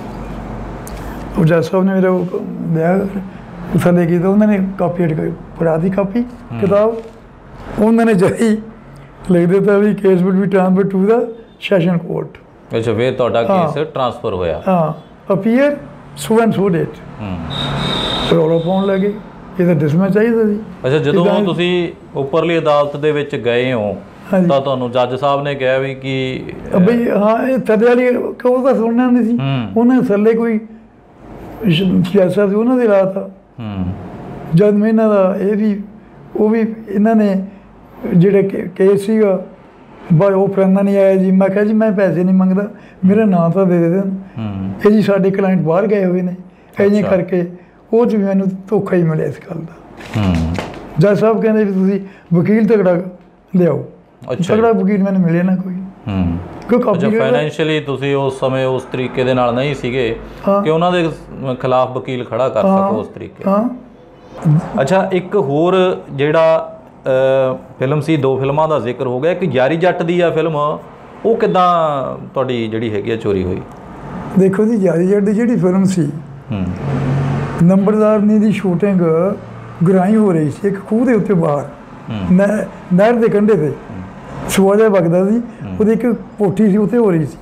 ਉਹ ਜੱਜ ਸਾਹਿਬ ਨੇ ਮੇਰਾ ਉਹ ਲਿਆ ਥੱਲੇ ਕੀਤਾ, ਉਹਨਾਂ ਨੇ ਕਾਪੀ ਫੜਾ ਦੀ ਕਾਪੀ ਕਿਤਾਬ, ਉਹਨਾਂ ਨੇ ਜਾਈ ਲਿਖ ਦਿੱਤਾ ਵੀ case will be transfer to the session court. ਅੱਛਾ ਫਿਰ ਤੁਹਾਡਾ ਕੇਸ ਟ੍ਰਾਂਸਫਰ ਹੋਇਆ? ਹਾਂ appear so and so date. ਰੌਲਾ ਪਾਉਣ ਲੱਗੇ ਇਹ ਤਾਂ ਡਿਸਮਿਸ ਚਾਹੀਦਾ ਸੀ। ਅੱਛਾ ਜਦੋਂ ਤੁਸੀਂ ਉੱਪਰਲੀ ਅਦਾਲਤ ਦੇ ਵਿੱਚ ਗਏ ਹੋ ਤਾਂ ਤੁਹਾਨੂੰ ਜੱਜ ਸਾਹਿਬ ਨੇ ਕਿਹਾ ਵੀ ਕਿ ਬਈ ਹਾਂ ਇਹ ਥੱਲੇ ਵਾਲੀ ਕਿਉਂ ਤਾਂ ਸੁਣਨਾ ਨਹੀਂ ਸੀ ਉਹਨਾਂ ਥੱਲੇ ਕੋਈ ਸਿਆਸਾ ਸੀ ਉਹਨਾਂ ਦੇ ਰਾਤ। ਜਦ ਮੈਂ ਇਹਨਾਂ ਦਾ ਇਹ ਵੀ ਉਹ ਵੀ ਇਹਨਾਂ ਨੇ ਜਿਹੜੇ ਕੇਸ ਸੀਗਾ ਪਰ ਉਹ ਫਰੰਦਾ ਨਹੀਂ ਆਇਆ ਜੀ। ਮੈਂ ਕਿਹਾ ਜੀ ਮੈਂ ਪੈਸੇ ਨਹੀਂ ਮੰਗਦਾ ਮੇਰਾ ਨਾਂ ਤਾਂ ਦੇ ਦੇ ਦੇਣ। ਇਹ ਜੀ ਸਾਡੇ ਕਲਾਇੰਟ ਬਾਹਰ ਗਏ ਹੋਏ ਨੇ ਇੰਨੇ ਕਰਕੇ ਉਹ 'ਚ ਵੀ ਮੈਨੂੰ ਧੋਖਾ ਹੀ ਮਿਲਿਆ ਇਸ ਗੱਲ ਦਾ। ਜੱਜ ਸਾਹਿਬ ਕਹਿੰਦੇ ਵੀ ਤੁਸੀਂ ਵਕੀਲ ਤਕੜਾ ਲਿਆਓ। ਤਕੜਾ ਵਕੀਲ ਮੈਨੂੰ ਮਿਲਿਆ ਨਾ ਕੋਈ। ਅੱਛਾ ਫਾਈਨੈਂਸ਼ੀਅਲੀ ਤੁਸੀਂ ਉਸ ਸਮੇਂ ਉਸ ਤਰੀਕੇ ਦੇ ਨਾਲ ਨਹੀਂ ਸੀਗੇ ਕਿ ਉਹਨਾਂ ਦੇ ਖਿਲਾਫ ਵਕੀਲ ਖੜਾ ਕਰ ਸਕੋ ਉਸ ਤਰੀਕੇ। ਅੱਛਾ ਇੱਕ ਹੋਰ ਜਿਹੜਾ ਫਿਲਮ ਸੀ, ਦੋ ਫਿਲਮਾਂ ਦਾ ਜ਼ਿਕਰ ਹੋ ਗਿਆ, ਇੱਕ ਯਾਰੀ ਜੱਟ ਦੀ ਆ ਫਿਲਮ, ਉਹ ਕਿੱਦਾਂ ਤੁਹਾਡੀ ਜਿਹੜੀ ਹੈਗੀ ਆ ਚੋਰੀ ਹੋਈ? ਦੇਖੋ ਜੀ ਯਾਰੀ ਜੱਟ ਦੀ ਜਿਹੜੀ ਫਿਲਮ ਸੀ ਨੰਬਰਦਾਰਨੀ ਦੀ ਸ਼ੂਟਿੰਗ ਗੁਰਾਈ ਹੋ ਰਹੀ ਸੀ ਇੱਕ ਖੂਹ ਦੇ ਉੱਤੇ ਬਾਹਰ ਨਹਿਰ ਦੇ ਕੰਢੇ 'ਤੇ ਸੂਆ ਜਿਹਾ ਵਗਦਾ ਸੀ, ਉਹਦੀ ਇੱਕ ਕੋਠੀ ਸੀ ਉੱਥੇ ਹੋ ਰਹੀ ਸੀ।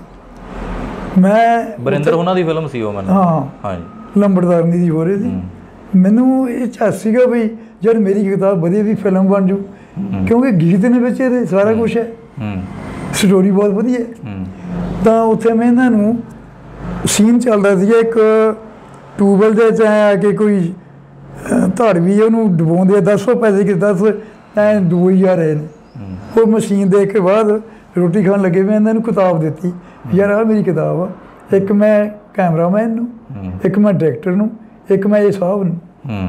ਮੈਂ ਵਰਿੰਦਰ ਉਹਨਾਂ ਦੀ ਫਿਲਮ ਸੀ ਉਹ? ਮੈਨੂੰ ਹਾਂ ਹਾਂਜੀ ਨੰਬਰਦਾਰਨੀ ਦੀ ਹੋ ਰਹੀ ਸੀ। ਮੈਨੂੰ ਇਹ ਝਾਸ ਸੀਗਾ ਵੀ ਜਦ ਮੇਰੀ ਕਿਤਾਬ ਵਧੀਆ ਵੀ ਫਿਲਮ ਬਣ ਜੂ ਕਿਉਂਕਿ ਗੀਤ ਨੇ ਵਿੱਚ ਇਹਦੇ ਸਾਰਾ ਕੁਛ ਹੈ, ਸਟੋਰੀ ਬਹੁਤ ਵਧੀਆ। ਤਾਂ ਉੱਥੇ ਮੈਂ ਇਹਨਾਂ ਨੂੰ ਸੀਨ ਚੱਲਦਾ ਸੀਗਾ ਇੱਕ ਟਿਊਬਵੈਲ ਦੇ 'ਚ ਆ ਕੇ ਕੋਈ ਧੜ ਵੀ ਉਹਨੂੰ ਡੁਬੋਂਦੇ ਦਸ ਸੌ ਪੈਸੇ ਕਿ ਦਸ ਐਂ ਡੁਬੋ ਹੀ ਜਾ ਰਹੇ ਨੇ। ਉਹ ਮਸ਼ੀਨ ਦੇਖ ਕੇ ਬਾਅਦ ਰੋਟੀ ਖਾਣ ਲੱਗੇ ਮੈਂ ਇਹਨਾਂ ਨੂੰ ਕਿਤਾਬ ਦਿੱਤੀ ਯਾਰ ਆਹ ਮੇਰੀ ਕਿਤਾਬ ਆ, ਇੱਕ ਮੈਂ ਕੈਮਰਾਮੈਨ ਨੂੰ, ਇੱਕ ਮੈਂ ਡਾਇਰੈਕਟਰ ਨੂੰ, ਇੱਕ ਮੈਂ ਇਹ ਸਾਹਿਬ ਨੂੰ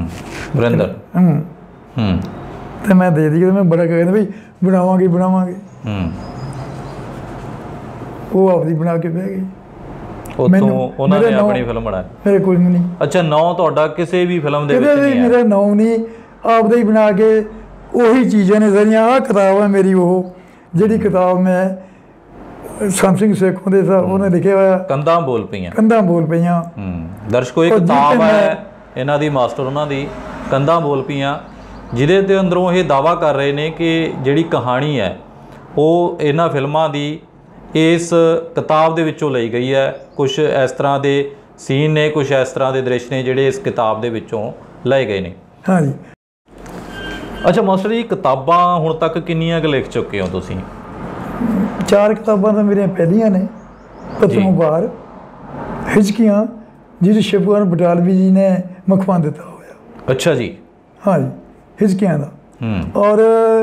ਵਰਿੰਦਰ ਤੇ ਮੈਂ ਦੇ ਦਿੱਤੀ। ਮੈਂ ਬੜਾ ਕਹਿੰਦਾ ਬਈ ਬਣਾਵਾਂਗੇ ਬਣਾਵਾਂਗੇ ਹੂੰ ਉਹ ਆਪਦੀ ਬਣਾ ਕੇ ਬਹਿ ਗਏ। ਉੱਥੋਂ ਉਹਨਾਂ ਨੇ ਆਪਣੀ ਫਿਲਮ ਬਣਾਈ। ਮੇਰੇ ਕੋਲ ਨਹੀਂ। ਅੱਛਾ, ਨਾਂ ਤੁਹਾਡਾ ਕਿਸੇ ਵੀ ਫਿਲਮ ਦੇ ਵਿੱਚ ਨਹੀਂ ਹੈ? ਮੇਰਾ ਨਾਂ ਨਹੀਂ, ਆਪਦਾ ਹੀ ਬਣਾ ਕੇ ਉਹੀ ਚੀਜ਼ਾਂ ਨੇ ਸਾਰੀਆਂ। ਆਹ ਕਿਤਾਬ ਹੈ ਮੇਰੀ, ਉਹ ਜਿਹੜੀ ਕਿਤਾਬ ਮੈਂ ਸੰਤ ਸਿੰਘ ਸੇਖੋਂ ਦੇ ਸਾਹਿਬ ਉਹਨੇ ਲਿਖਿਆ ਹੋਇਆ, ਕੰਧਾਂ ਬੋਲ ਪਈਆਂ। ਕੰਧਾਂ ਬੋਲ ਪਈਆਂ। ਹੂੰ ਦਰਸ਼ਕੋ, ਇਹ ਕਿਤਾਬ ਹੈ ਇਹਨਾਂ ਦੀ, ਮਾਸਟਰ ਉਹਨਾਂ ਦੀ, ਕੰਧਾਂ ਬੋਲ ਪਈਆਂ, ਜਿਹਦੇ ਤੇ ਅੰਦਰੋਂ ਇਹ ਦਾਅਵਾ ਕਰ ਰਹੇ ਨੇ ਕਿ ਜਿਹੜੀ ਕਹਾਣੀ ਹੈ ਉਹ ਇਹਨਾਂ ਫਿਲਮਾਂ ਦੀ ਇਸ ਕਿਤਾਬ ਦੇ ਵਿੱਚੋਂ ਲਈ ਗਈ ਹੈ। ਕੁਛ ਇਸ ਤਰ੍ਹਾਂ ਦੇ ਸੀਨ ਨੇ, ਕੁਛ ਇਸ ਤਰ੍ਹਾਂ ਦੇ ਦ੍ਰਿਸ਼ ਨੇ ਜਿਹੜੇ ਇਸ ਕਿਤਾਬ ਦੇ ਵਿੱਚੋਂ ਲਏ ਗਏ ਨੇ। ਹਾਂਜੀ। ਅੱਛਾ ਮਾਸਟਰ ਜੀ, ਕਿਤਾਬਾਂ ਹੁਣ ਤੱਕ ਕਿੰਨੀਆਂ ਕੁ ਲਿਖ ਚੁੱਕੇ ਹੋ ਤੁਸੀਂ? ਚਾਰ ਕਿਤਾਬਾਂ ਤਾਂ ਮੇਰੀਆਂ ਪਹਿਲੀਆਂ ਨੇ। ਪੱਤਰੋਂ ਬਾਹਰ, ਹਿਚਕੀਆਂ, ਜਿਹਦੇ ਸ਼ਿਵਕੁਮਾਰ ਬਟਾਲਵੀ ਜੀ ਨੇ ਮਖਵਾਂ ਦਿੱਤਾ ਹੋਇਆ। ਅੱਛਾ ਜੀ। ਹਾਂਜੀ, ਹਿਚਕੀਆਂ ਦਾ। ਹੂੰ। ਔਰ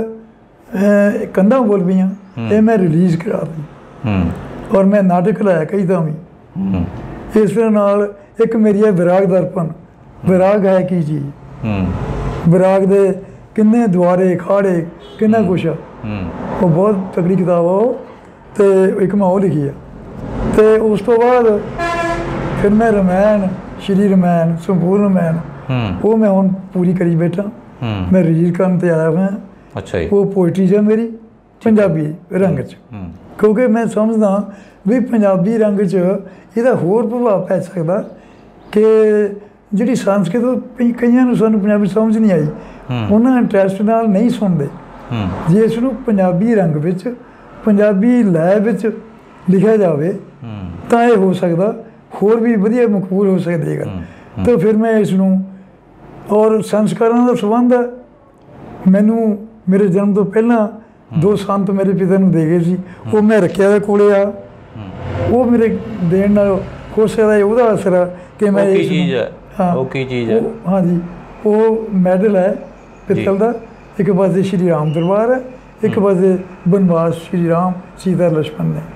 ਕੰਧਾਂ ਬੋਲ ਪਈਆਂ, ਇਹ ਮੈਂ ਰਿਲੀਜ਼ ਕਰਾ ਦਿੱਤੀ। ਹੂੰ। ਔਰ ਮੈਂ ਨਾਟਕ ਲਾਇਆ ਕਈ ਤਾਂ ਵੀ। ਹੂੰ। ਇਸ ਤਰ੍ਹਾਂ ਨਾਲ ਇੱਕ ਮੇਰੀ ਹੈ ਵਿਰਾਗ ਦਰਪਣ। ਵਿਰਾਗ ਹੈ ਕੀ ਚੀਜ਼? ਹੂੰ। ਵਿਰਾਗ ਦੇ ਕਿੰਨੇ ਦੁਆਰੇ ਖਾੜੇ, ਕਿੰਨਾ ਕੁਛ ਆ। ਹੂੰ। ਉਹ ਬਹੁਤ ਤਕੜੀ ਕਿਤਾਬ ਆ ਉਹ। ਅਤੇ ਇੱਕ ਮੈਂ ਉਹ ਲਿਖੀ ਆ। ਅਤੇ ਉਸ ਤੋਂ ਬਾਅਦ ਫਿਰ ਮੈਂ ਰਮਾਇਣ, ਸ਼੍ਰੀ ਰਮਾਇਣ, ਸੰਪੂਰਨ ਰਮਾਇਣ, ਉਹ ਮੈਂ ਹੁਣ ਪੂਰੀ ਕਰੀ ਬੈਠਾ। ਮੈਂ ਰਿਲੀਜ਼ ਕਰਨ 'ਤੇ ਆਇਆ ਹੋਇਆ। ਅੱਛਾ ਜੀ। ਉਹ ਪੋਇਟਰੀ ਹੈ ਮੇਰੀ ਪੰਜਾਬੀ ਰੰਗ 'ਚ, ਕਿਉਂਕਿ ਮੈਂ ਸਮਝਦਾ ਵੀ ਪੰਜਾਬੀ ਰੰਗ 'ਚ ਇਹਦਾ ਹੋਰ ਪ੍ਰਭਾਵ ਪੈ ਸਕਦਾ ਕਿ ਜਿਹੜੀ ਸੰਸਕ੍ਰਿਤ ਕਈਆਂ ਨੂੰ ਸਾਨੂੰ ਪੰਜਾਬੀ ਸਮਝ ਨਹੀਂ ਆਈ, ਉਹਨਾਂ ਇੰਟਰਸਟ ਨਾਲ ਨਹੀਂ ਸੁਣਦੇ। ਜੇ ਇਸ ਨੂੰ ਪੰਜਾਬੀ ਰੰਗ ਵਿੱਚ, ਪੰਜਾਬੀ ਲੈਅ ਵਿੱਚ ਲਿਖਿਆ ਜਾਵੇ ਤਾਂ ਇਹ ਹੋ ਸਕਦਾ ਹੋਰ ਵੀ ਵਧੀਆ ਮਕਬੂਲ ਹੋ ਸਕਦੀ ਹੈ ਗੱਲ। ਤਾਂ ਫਿਰ ਮੈਂ ਇਸ ਨੂੰ, ਔਰ ਸੰਸਕਾਰਾਂ ਦਾ ਸੰਬੰਧ ਹੈ। ਮੈਨੂੰ ਮੇਰੇ ਜਨਮ ਤੋਂ ਪਹਿਲਾਂ ਦੋ ਸੰਤ ਮੇਰੇ ਪਿਤਾ ਨੂੰ ਦੇ ਗਏ ਸੀ, ਉਹ ਮੈਂ ਰੱਖਿਆ ਦੇ ਕੋਲੇ ਆ। ਉਹ ਮੇਰੇ ਦੇਣ ਨਾਲ ਹੋ ਸਕਦਾ ਉਹਦਾ ਅਸਰ ਆ ਕਿ ਮੈਂ ਕੀ ਚੀਜ਼ ਹੈ? ਹਾਂ, ਉਹ ਕੀ ਚੀਜ਼ ਹੈ? ਹਾਂਜੀ, ਉਹ ਮੈਡਲ ਹੈ ਪਿੱਤਲ ਦਾ। ਇੱਕ ਪਾਸੇ ਸ਼੍ਰੀ ਰਾਮ ਦਰਬਾਰ ਹੈ, ਇੱਕ ਪਾਸੇ ਬਨਵਾਸ ਸ਼੍ਰੀ ਰਾਮ ਸੀਤਾ ਲਛਮਣ ਨੇ।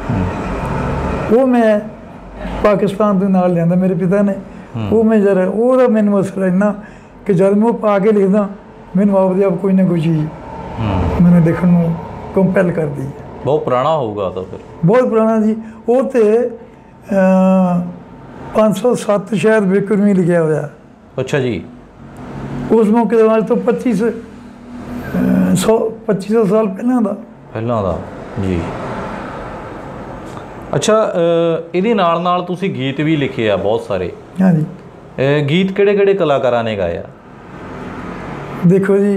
ਉਹ ਮੈਂ ਪਾਕਿਸਤਾਨ ਦੇ ਨਾਲ ਲਿਆਂਦਾ ਮੇਰੇ ਪਿਤਾ ਨੇ। ਉਹ ਮੈਂ ਜਰਾ ਉਹਦਾ ਮੈਨੂੰ ਅਸਰ ਇੰਨਾ ਕਿ ਜਦ ਮੈਂ ਉਹ ਪਾ ਕੇ ਲਿਖਦਾ, ਮੈਨੂੰ ਆਪਦੇ ਆਪ ਕੋਈ ਨਾ ਕੋਈ ਚੀਜ਼ ਮੈਨੂੰ ਦੇਖਣ ਨੂੰ ਕੰਪੈਲ ਕਰਦੀ ਹੈ। ਬਹੁਤ ਪੁਰਾਣਾ ਹੋਊਗਾ ਤਾਂ ਫਿਰ? ਬਹੁਤ ਪੁਰਾਣਾ ਜੀ। ਉਹ ਤੇ ਪੰਜ ਸੌ ਸੱਤ ਸ਼ਾਇਦ ਬਿਕਰਮੀ ਲਿਖਿਆ ਹੋਇਆ। ਅੱਛਾ ਜੀ। ਉਸ ਮੌਕੇ ਦੇ ਨਾਲ ਤੋਂ ਪੱਚੀ ਸੌ ਸੌ ਪੱਚੀ ਸੌ ਸਾਲ ਪਹਿਲਾਂ ਦਾ ਪਹਿਲਾਂ ਦਾ ਜੀ। ਅੱਛਾ, ਇਹਦੇ ਨਾਲ ਨਾਲ ਤੁਸੀਂ ਗੀਤ ਵੀ ਲਿਖੇ ਆ ਬਹੁਤ ਸਾਰੇ। ਹਾਂਜੀ। ਗੀਤ ਕਿਹੜੇ ਕਿਹੜੇ ਕਲਾਕਾਰਾਂ ਨੇ ਗਾਏ ਆ? ਦੇਖੋ ਜੀ,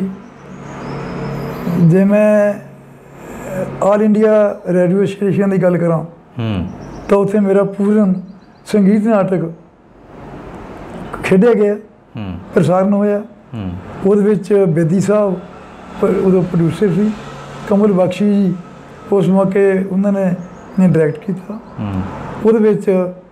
ਜੇ ਮੈਂ ਆਲ ਇੰਡੀਆ ਰੇਡੀਓ ਐਸੋਸੀਏਸ਼ਨ ਦੀ ਗੱਲ ਕਰਾਂ ਤਾਂ ਉੱਥੇ ਮੇਰਾ ਪੂਰਨ ਸੰਗੀਤ ਨਾਟਕ ਖੇਡਿਆ ਗਿਆ, ਪ੍ਰਸਾਰਨ ਹੋਇਆ। ਉਹਦੇ ਵਿੱਚ ਬੇਦੀ ਸਾਹਿਬ ਉਦੋਂ ਪ੍ਰੋਡਿਊਸਰ ਸੀ, ਕਮਲ ਬਖਸ਼ੀ ਜੀ ਉਸ ਮੌਕੇ ਉਹਨਾਂ ਨੇ ਨੇ ਡਾਇਰੈਕਟ ਕੀਤਾ। ਉਹਦੇ ਵਿੱਚ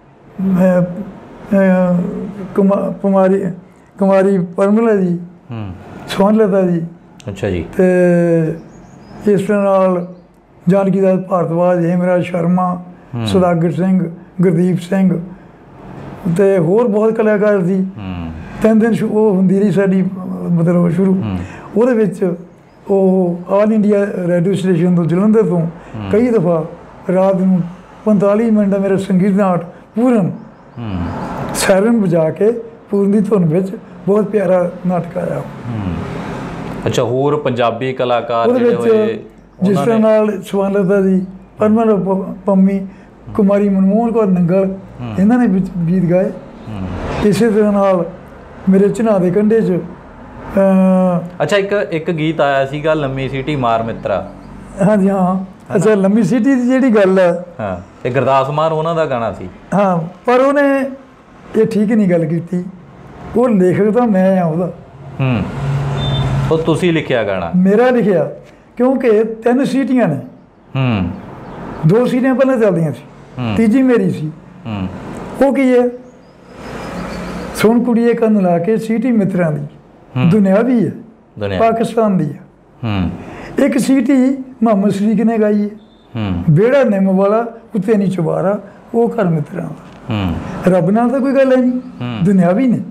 ਕੁਮਾਰੀ ਕੁਮਾਰੀ ਪਰਮਲਾ ਜੀ, ਸੋਹਣਲਤਾ ਜੀ। ਅੱਛਾ ਜੀ। ਅਤੇ ਇਸ ਤਰ੍ਹਾਂ ਨਾਲ ਜਾਨਕੀ ਦਾਸ ਭਾਰਤਵਾਜ, ਹੇਮਰਾਜ ਸ਼ਰਮਾ, ਸੁਦਾਗਰ ਸਿੰਘ, ਗੁਰਦੀਪ ਸਿੰਘ ਅਤੇ ਹੋਰ ਬਹੁਤ ਕਲਾਕਾਰ ਸੀ। ਤਿੰਨ ਦਿਨ ਉਹ ਹੁੰਦੀ ਰਹੀ ਸਾਡੀ ਮਤਲਬ ਸ਼ੁਰੂ। ਉਹਦੇ ਵਿੱਚ ਉਹ ਆਲ ਇੰਡੀਆ ਰੇਡੀਓ ਸਟੇਸ਼ਨ ਤੋਂ, ਜਲੰਧਰ ਤੋਂ ਕਈ ਦਫਾ ਰਾਤ ਨੂੰ ਪੰਤਾਲੀ ਮਿੰਟ ਮੇਰਾ ਸੰਗੀਤ ਨਾਟ ਪੂਰਨ ਸੈਰਨ ਵਜਾ ਕੇ ਪੂਰਨ ਦੀ ਧੁਨ ਵਿੱਚ ਬਹੁਤ ਪਿਆਰਾ ਨਾਟਕ ਆਇਆ। ਅੱਛਾ, ਹੋਰ ਪੰਜਾਬੀ ਕਲਾਕਾਰ ਉਹਦੇ ਵਿੱਚ ਜਿਸ ਤਰ੍ਹਾਂ ਨਾਲ ਸੋਹਣਲਤਾ ਜੀ, ਪਰਮਲ ਪੰਮੀ, ਕੁਮਾਰੀ ਮਨਮੋਹਨ ਕੌਰ ਨੰਗਲ, ਇਹਨਾਂ ਨੇ ਵਿੱਚ ਗੀਤ ਗਾਏ। ਇਸੇ ਤਰ੍ਹਾਂ ਨਾਲ ਮੇਰੇ ਝਨਾਹ ਦੇ ਕੰਢੇ 'ਚ ਅੱਛਾ ਇੱਕ ਇੱਕ ਗੀਤ ਆਇਆ ਸੀਗਾ, ਲੰਮੀ ਸੀਟੀ ਮਾਰ ਮਿੱਤਰਾ। ਹਾਂਜੀ ਹਾਂ। ਅੱਛਾ, ਲੰਮੀ ਸੀਟੀ ਦੀ ਜਿਹੜੀ ਗੱਲ ਹੈ, ਹਾਂ, ਇਹ ਗੁਰਦਾਸ ਮਾਨ ਉਹਨਾਂ ਦਾ ਗਾਣਾ ਸੀ। ਹਾਂ, ਪਰ ਉਹਨੇ ਇਹ ਠੀਕ ਨਹੀਂ ਗੱਲ ਕੀਤੀ। ਉਹ ਲੇਖਕ ਤਾਂ ਮੈਂ ਆ ਉਹਦਾ। ਹੂੰ। ਉਹ ਤੁਸੀਂ ਲਿਖਿਆ ਗਾਣਾ? ਮੇਰਾ ਲਿਖਿਆ, ਕਿਉਂਕਿ ਤਿੰਨ ਸੀਟੀਆਂ ਨੇ। ਹੂੰ। ਦੋ ਸੀਟੀਆਂ ਪਹਿਲਾਂ ਚੱਲਦੀਆਂ ਸੀ, ਤੀਜੀ ਮੇਰੀ ਸੀ। ਹੂੰ। ਉਹ ਕੀ ਹੈ? ਸੁਣ ਕੁੜੀਏ ਕੰਨ ਲਾ ਕੇ ਸੀਟੀ ਮਿੱਤਰਾਂ ਦੀ, ਦੁਨਿਆਵੀ ਹੈ, ਪਾਕਿਸਤਾਨ ਦੀ ਹੈ। ਹੂੰ। ਇੱਕ ਸੀਟੀ ਮੁਹੰਮਦ ਸ਼ਰੀਕ ਨੇ ਗਾਈ ਹੈ, ਵਿਹੜਾ ਨਿੰਮ ਵਾਲਾ ਉੱਤੇ ਨਹੀਂ ਚੁਬਾਰਾ, ਉਹ ਘਰ ਮਿੱਤਰਾਂ ਦਾ। ਰੱਬ ਨਾਲ ਤਾਂ ਕੋਈ ਗੱਲ ਹੈ ਨਹੀਂ, ਦੁਨਿਆਵੀ ਨੇ।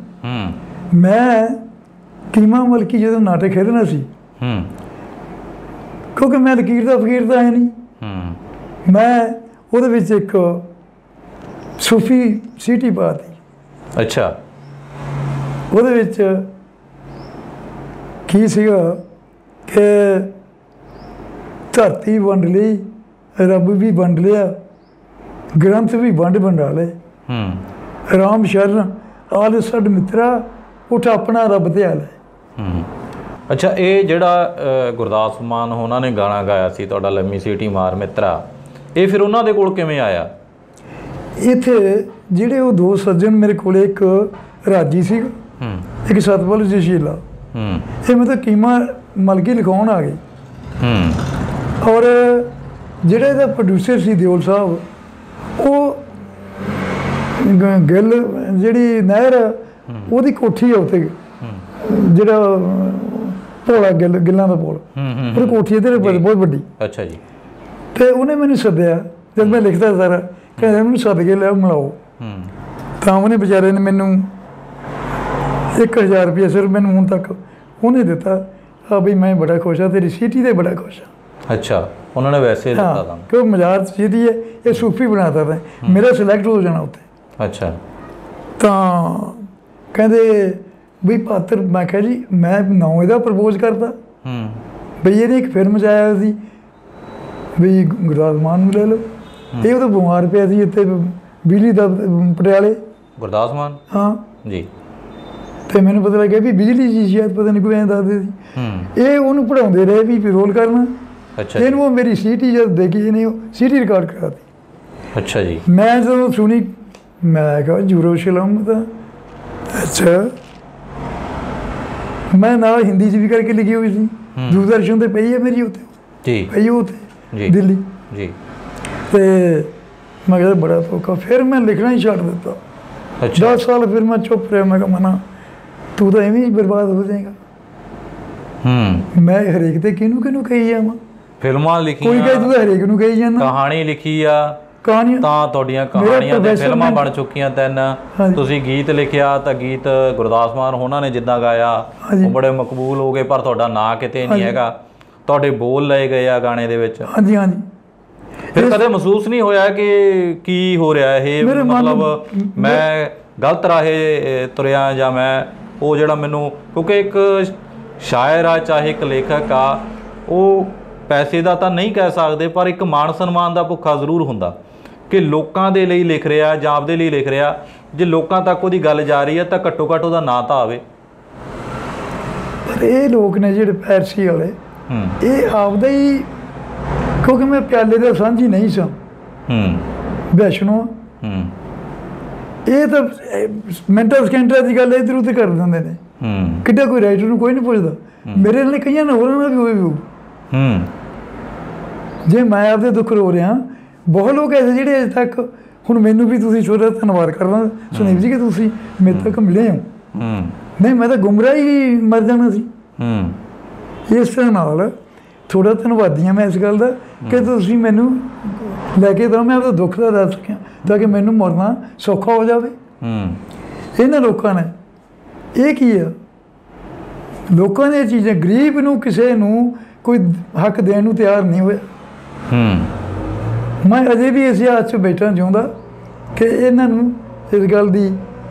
ਮੈਂ ਕੀਮਾ ਮਲਕੀ ਜਦੋਂ ਨਾਟਕ ਖੇਡਣਾ ਸੀ, ਕਿਉਂਕਿ ਮੈਂ ਲਕੀਰ ਦਾ ਫਕੀਰ ਤਾਂ ਹੈ ਨਹੀਂ। ਹੂੰ ਮੈਂ ਉਹਦੇ ਵਿੱਚ ਇੱਕ ਸੂਫੀ ਸੀਟੀ ਪਾਤੀ। ਅੱਛਾ। ਉਹਦੇ ਵਿੱਚ ਕੀ ਸੀਗਾ ਕਿ ਧਰਤੀ ਵੰਡ ਲਈ, ਰੱਬ ਵੀ ਵੰਡ ਲਿਆ, ਗ੍ਰੰਥ ਵੀ ਵੰਡ ਵੰਡਾਲੇ। ਹੂੰ ਰਾਮ ਸ਼ਰਨ ਆਲ ਸਡ ਮਿੱਤਰਾ, ਉੱਠ ਆਪਣਾ ਰੱਬ ਤੇ ਆਲੇ। ਹੂੰ ਅੱਛਾ, ਇਹ ਜਿਹੜਾ ਅ, ਗੁਰਦਾਸ ਮਾਨ ਉਹਨਾਂ ਨੇ ਗਾਣਾ ਗਾਇਆ ਸੀ ਤੁਹਾਡਾ ਲੰਮੀ ਸੀਟੀ ਮਾਰ ਮਿੱਤਰਾ, ਇਹ ਫਿਰ ਉਹਨਾਂ ਦੇ ਕੋਲ ਕਿਵੇਂ ਆਇਆ? ਇੱਥੇ ਜਿਹੜੇ ਉਹ ਦੋ ਸੱਜਣ ਮੇਰੇ ਕੋਲ, ਇੱਕ ਰਾਜੀ ਸੀ, ਹੂੰ ਇੱਕ ਸਤਪਾਲ ਜਸ਼ੀਲਾ, ਹੂੰ ਇਹ ਮਤਲਬ ਕੀਮਾ ਮਲਕੀ ਲਿਖਾਉਣ ਆ ਗਏ। ਹੂੰ ਔਰ ਜਿਹੜਾ ਇਹਦਾ ਪ੍ਰੋਡਿਊਸਰ ਸੀ ਦਿਓਲ ਸਾਹਿਬ, ਉਹ ਗ- ਗਿੱਲ ਜਿਹੜੀ ਨਹਿਰ ਉਹਦੀ ਕੋਠੀ ਆ ਉੱਤੇ, ਜਿਹੜਾ ਭੋਲਾ ਗਿੱਲ ਗਿੱਲਾਂ ਦਾ ਪੁਲ, ਹੂੰ ਹੂੰ ਉਹਦੀ ਕੋਠੀ ਇਹਦੇ ਬਹੁਤ ਵੱਡੀ। ਅੱਛਾ ਜੀ। ਤੇ ਉਹਨੇ ਮੈਨੂੰ ਸੱਦਿਆ ਜਦ ਮੈਂ ਲਿਖਦਾ ਸਾਰਾ, ਕਹਿੰਦਾ ਮੈਨੂੰ ਸੱਦ ਕੇ ਲਿਆਓ ਮਿਲਾਓ। ਹੂੰ ਤਾਂ ਉਹਨੇ ਵਿਚਾਰੇ ਨੇ ਮੈਨੂੰ ਇੱਕ ਹਜ਼ਾਰ ਰੁਪਈਆ ਸਿਰਫ ਮੈਨੂੰ ਹੁਣ ਤੱਕ ਉਹਨੇ ਦਿੱਤਾ। ਆ ਬਈ ਮੈਂ ਬੜਾ ਖੁਸ਼ ਹਾਂ, ਤੇਰੀ ਸੀਟੀ ਤੇ ਬੜਾ ਖੁਸ਼ ਹਾਂ। ਅੱਛਾ, ਉਹਨਾਂ ਨੇ ਵੈਸੇ ਦਿੱਤਾ ਹਾਂ, ਤੁਹਾਨੂੰ? ਕਿਉਂ ਮਜ਼ਾਰ ਸੀਟੀ ਹੈ, ਇਹ ਸੂਫੀ ਬਣਾਤਾ ਤਾਂ ਮੇਰਾ ਸਿਲੈਕਟ ਹੋ ਜਾਣਾ ਉੱਥੇ। ਅੱਛਾ। ਤਾਂ ਕਹਿੰਦੇ ਵੀ ਪਾਤਰ, ਮੈਂ ਕਿਹਾ ਜੀ ਮੈਂ ਨਾਂ ਇਹਦਾ ਪ੍ਰਪੋਜ਼ ਕਰਦਾ ਹੂੰ ਬਈ ਇਹਨੇ ਇੱਕ ਫਿਲਮ 'ਚ ਆਇਆ ਸੀ ਵੀ ਗੁਰਦਾਸ ਮਾਨ ਨੂੰ ਲੈ ਲਓ। ਇਹ ਉਦੋਂ ਬਿਮਾਰ ਪਿਆ ਸੀ ਇੱਥੇ ਬਿਜਲੀ ਦਾ ਪਟਿਆਲੇ। ਗੁਰਦਾਸ ਮਾਨ? ਹਾਂ ਜੀ। ਤੇ ਮੈਨੂੰ ਪਤਾ ਲੱਗਿਆ ਵੀ ਬਿਜਲੀ ਜੀ ਸ਼ਾਇਦ, ਪਤਾ ਨਹੀਂ ਕੋਈ ਐਂ ਦੱਸਦੇ ਸੀ। ਹੂੰ ਇਹ ਉਹਨੂੰ ਪੜ੍ਹਾਉਂਦੇ ਰਹੇ ਵੀ ਰੋਲ ਕਰਨਾ। ਅੱਛਾ ਇਹਨੂੰ ਉਹ ਮੇਰੀ ਸੀਟੀ ਜਦ ਦੇਖੀ, ਇਹਨੇ ਉਹ ਸੀਟੀ ਰਿਕਾਰਡ ਕਰਾਤੀ। ਅੱਛਾ ਜੀ। ਮੈਂ ਜਦੋਂ ਸੁਣੀ ਮੈਂ ਕਿਹਾ ਜਰੂਸ਼ਲਮ ਤਾਂ ਅੱਛਾ। ਮੈਂ ਨਾਲ ਹਿੰਦੀ 'ਚ ਵੀ ਕਰਕੇ ਲਿਖੀ ਹੋਈ ਸੀ, ਦੂਰਦਰਸ਼ਨ ਤੇ ਪਈ ਹੈ ਮੇਰੀ ਉੱਥੇ, ਜੀ ਪਈ ਉੱਥੇ ਜੀ ਦਿੱਲੀ। ਜੀ। ਤੇ ਮੈਂ ਕਿਹਾ ਬੜਾ ਧੋਖਾ, ਫਿਰ ਮੈਂ ਲਿਖਣਾ ਹੀ ਛੱਡ ਦਿੱਤਾ। ਅੱਛਾ। ਦਸ ਸਾਲ ਫਿਰ ਮੈਂ ਚੁੱਪ ਰਿਹਾ। ਮੈਂ ਕਿਹਾ ਮਨਾ ਤੂੰ ਤਾਂ ਐਵੇਂ ਹੀ ਬਰਬਾਦ ਹੋ ਜਾਏਗਾ। ਹੂੰ ਮੈਂ ਹਰੇਕ ਤੇ ਕਿਹਨੂੰ ਕਿਹਨੂੰ ਕਹੀ ਜਾਵਾਂ? ਫਿਲਮਾਂ ਕੋਈ ਲਿਖੀਆਂ, ਕਹੇ ਤੂੰ ਤਾਂ ਹਰੇਕ ਨੂੰ ਕਹੀ ਜਾਂਦਾ। ਕਹਾਣੀ ਲਿਖੀ ਆ, ਕਹਾਣੀ ਤਾਂ ਤੁਹਾਡੀਆਂ ਕਹਾਣੀਆਂ ਤੇ professor ਫਿਲਮਾਂ ਨੇ- ਬਣ ਚੁੱਕੀਆਂ ਤਿੰਨ। ਹਾਂਜੀ। ਤੁਸੀਂ ਗੀਤ ਲਿਖਿਆ ਤਾਂ ਗੀਤ ਗੁਰਦਾਸ ਮਾਨ ਉਹਨਾਂ ਨੇ ਜਿੱਦਾਂ ਗਾਇਆ ਹਾਂਜੀ। ਉਹ ਬੜੇ ਮਕਬੂਲ ਹੋ ਗਏ, ਪਰ ਤੁਹਾਡਾ ਨਾਂ ਕਿਤੇ ਨਹੀਂ ਹਾਂਜੀ। ਹੈਗਾ। ਤੁਹਾਡੇ ਬੋਲ ਲਏ ਗਏ ਆ ਗਾਣੇ ਦੇ ਵਿੱਚ। ਹਾਂਜੀ ਹਾਂਜੀ। ਫਿਰ ਕਦੇ ਮਹਿਸੂਸ ਨਹੀਂ ਹੋਇਆ ਕਿ ਕੀ ਹੋ ਰਿਹਾ ਇਹ, ਮੇਰੇ ਮਨ ਨੂੰ- ਮਤਲਬ ਮੈਂ ਗਲਤ ਰਾਹੇ ਤੁਰਿਆ, ਜਾਂ ਮੈਂ ਉਹ ਜਿਹੜਾ ਮੈਨੂੰ, ਕਿਉਂਕਿ ਇੱਕ ਸ਼ਾਇਰ ਆ ਚਾਹੇ ਇੱਕ ਲੇਖਕ ਆ, ਉਹ ਪੈਸੇ ਦਾ ਤਾਂ ਨਹੀਂ ਕਹਿ ਸਕਦੇ, ਪਰ ਇੱਕ ਮਾਣ ਸਨਮਾਨ ਦਾ ਭੁੱਖਾ ਜ਼ਰੂਰ ਹੁੰਦਾ ਕਿ ਲੋਕਾਂ ਦੇ ਲਈ ਲਿਖ ਰਿਹਾ ਜਾਂ ਆਪਦੇ ਲਈ ਲਿਖ ਰਿਹਾ। ਜੇ ਲੋਕਾਂ ਤੱਕ ਉਹਦੀ ਗੱਲ ਜਾ ਰਹੀ ਹੈ ਤਾਂ ਘੱਟੋ ਘੱਟ ਉਹਦਾ ਨਾਂ ਤਾਂ ਆਵੇ। ਪਰ ਇਹ ਲੋਕ ਨੇ ਜਿਹੜੇ ਪੈਰਸੀ ਵਾਲੇ, ਹੂੰ ਇਹ ਆਪਦਾ ਹੀ, ਕਿਉਂਕਿ ਮੈਂ ਪਿਆਲੇ ਦਾ ਸਾਂਝੀ ਨਹੀਂ ਸਾਂ, ਹੂੰ ਵੈਸ਼ਨੋ। ਹੂੰ ਇਹ ਤਾਂ ਮਿੰਟਾਂ ਸਕਿੰਟਾਂ ਦੀ ਗੱਲ ਇੱਧਰ ਉੱਧਰ ਕਰ ਦਿੰਦੇ ਨੇ। ਹੂੰ ਕਿੱਡਾ ਕੋਈ ਰਾਈਟਰ ਨੂੰ ਕੋਈ ਨਹੀਂ ਪੁੱਛਦਾ। ਮੇਰੇ ਨਾਲ ਕਈਆਂ ਨਾਲ ਹੋਰਾਂ ਨਾਲ ਵੀ ਹੋਏ ਵੀ ਹੋਊ। ਹੂੰ ਜੇ ਮੈਂ ਆਪਦੇ ਦੁੱਖ ਰੋ ਰਿਹਾ, ਬਹੁਤ ਲੋਕ ਐਸੇ ਜਿਹੜੇ ਅਜੇ ਤੱਕ, ਹੁਣ ਮੈਨੂੰ ਵੀ ਤੁਸੀਂ ਛੋਟਾ ਧੰਨਵਾਦ ਕਰਦਾ ਸੁਨੀਲ ਜੀ ਕਿ ਤੁਸੀਂ ਮੇਰੇ ਤੱਕ ਮਿਲੇ ਹੋ। ਹੂੰ ਨਹੀਂ ਮੈਂ ਤਾਂ ਗੁੰਮਰਾਹ ਹੀ ਮਰ ਜਾਣਾ ਸੀ। ਹੂੰ ਇਸ ਤਰ੍ਹਾਂ ਨਾਲ ਥੋੜ੍ਹਾ ਧੰਨਵਾਦੀ ਹਾਂ ਮੈਂ ਇਸ ਗੱਲ ਦਾ ਕਿ ਤੁਸੀਂ ਮੈਨੂੰ ਲੈ ਕੇ ਤਾਂ ਮੈਂ ਆਪਦਾ ਦੁੱਖ ਦਾ ਦੱਸ ਸਕਿਆ, ਤਾਂ ਕਿ ਮੈਨੂੰ ਮਰਨਾ ਸੌਖਾ ਹੋ ਜਾਵੇ। ਹੂੰ ਇਹਨਾਂ ਲੋਕਾਂ ਨੇ ਇਹ ਕੀ ਆ, ਲੋਕਾਂ ਨੇ ਇਹ ਚੀਜ਼ਾਂ, ਗਰੀਬ ਨੂੰ ਕਿਸੇ ਨੂੰ ਕੋਈ ਹੱਕ ਦੇਣ ਨੂੰ ਤਿਆਰ ਨਹੀਂ ਹੋਇਆ। ਹੂੰ ਮੈਂ ਅਜੇ ਵੀ ਇਸ ਹਾਲਤ 'ਚ ਬੈਠਣਾ ਚਾਹੁੰਦਾ ਕਿ ਇਹਨਾਂ ਨੂੰ ਇਸ ਗੱਲ ਦੀ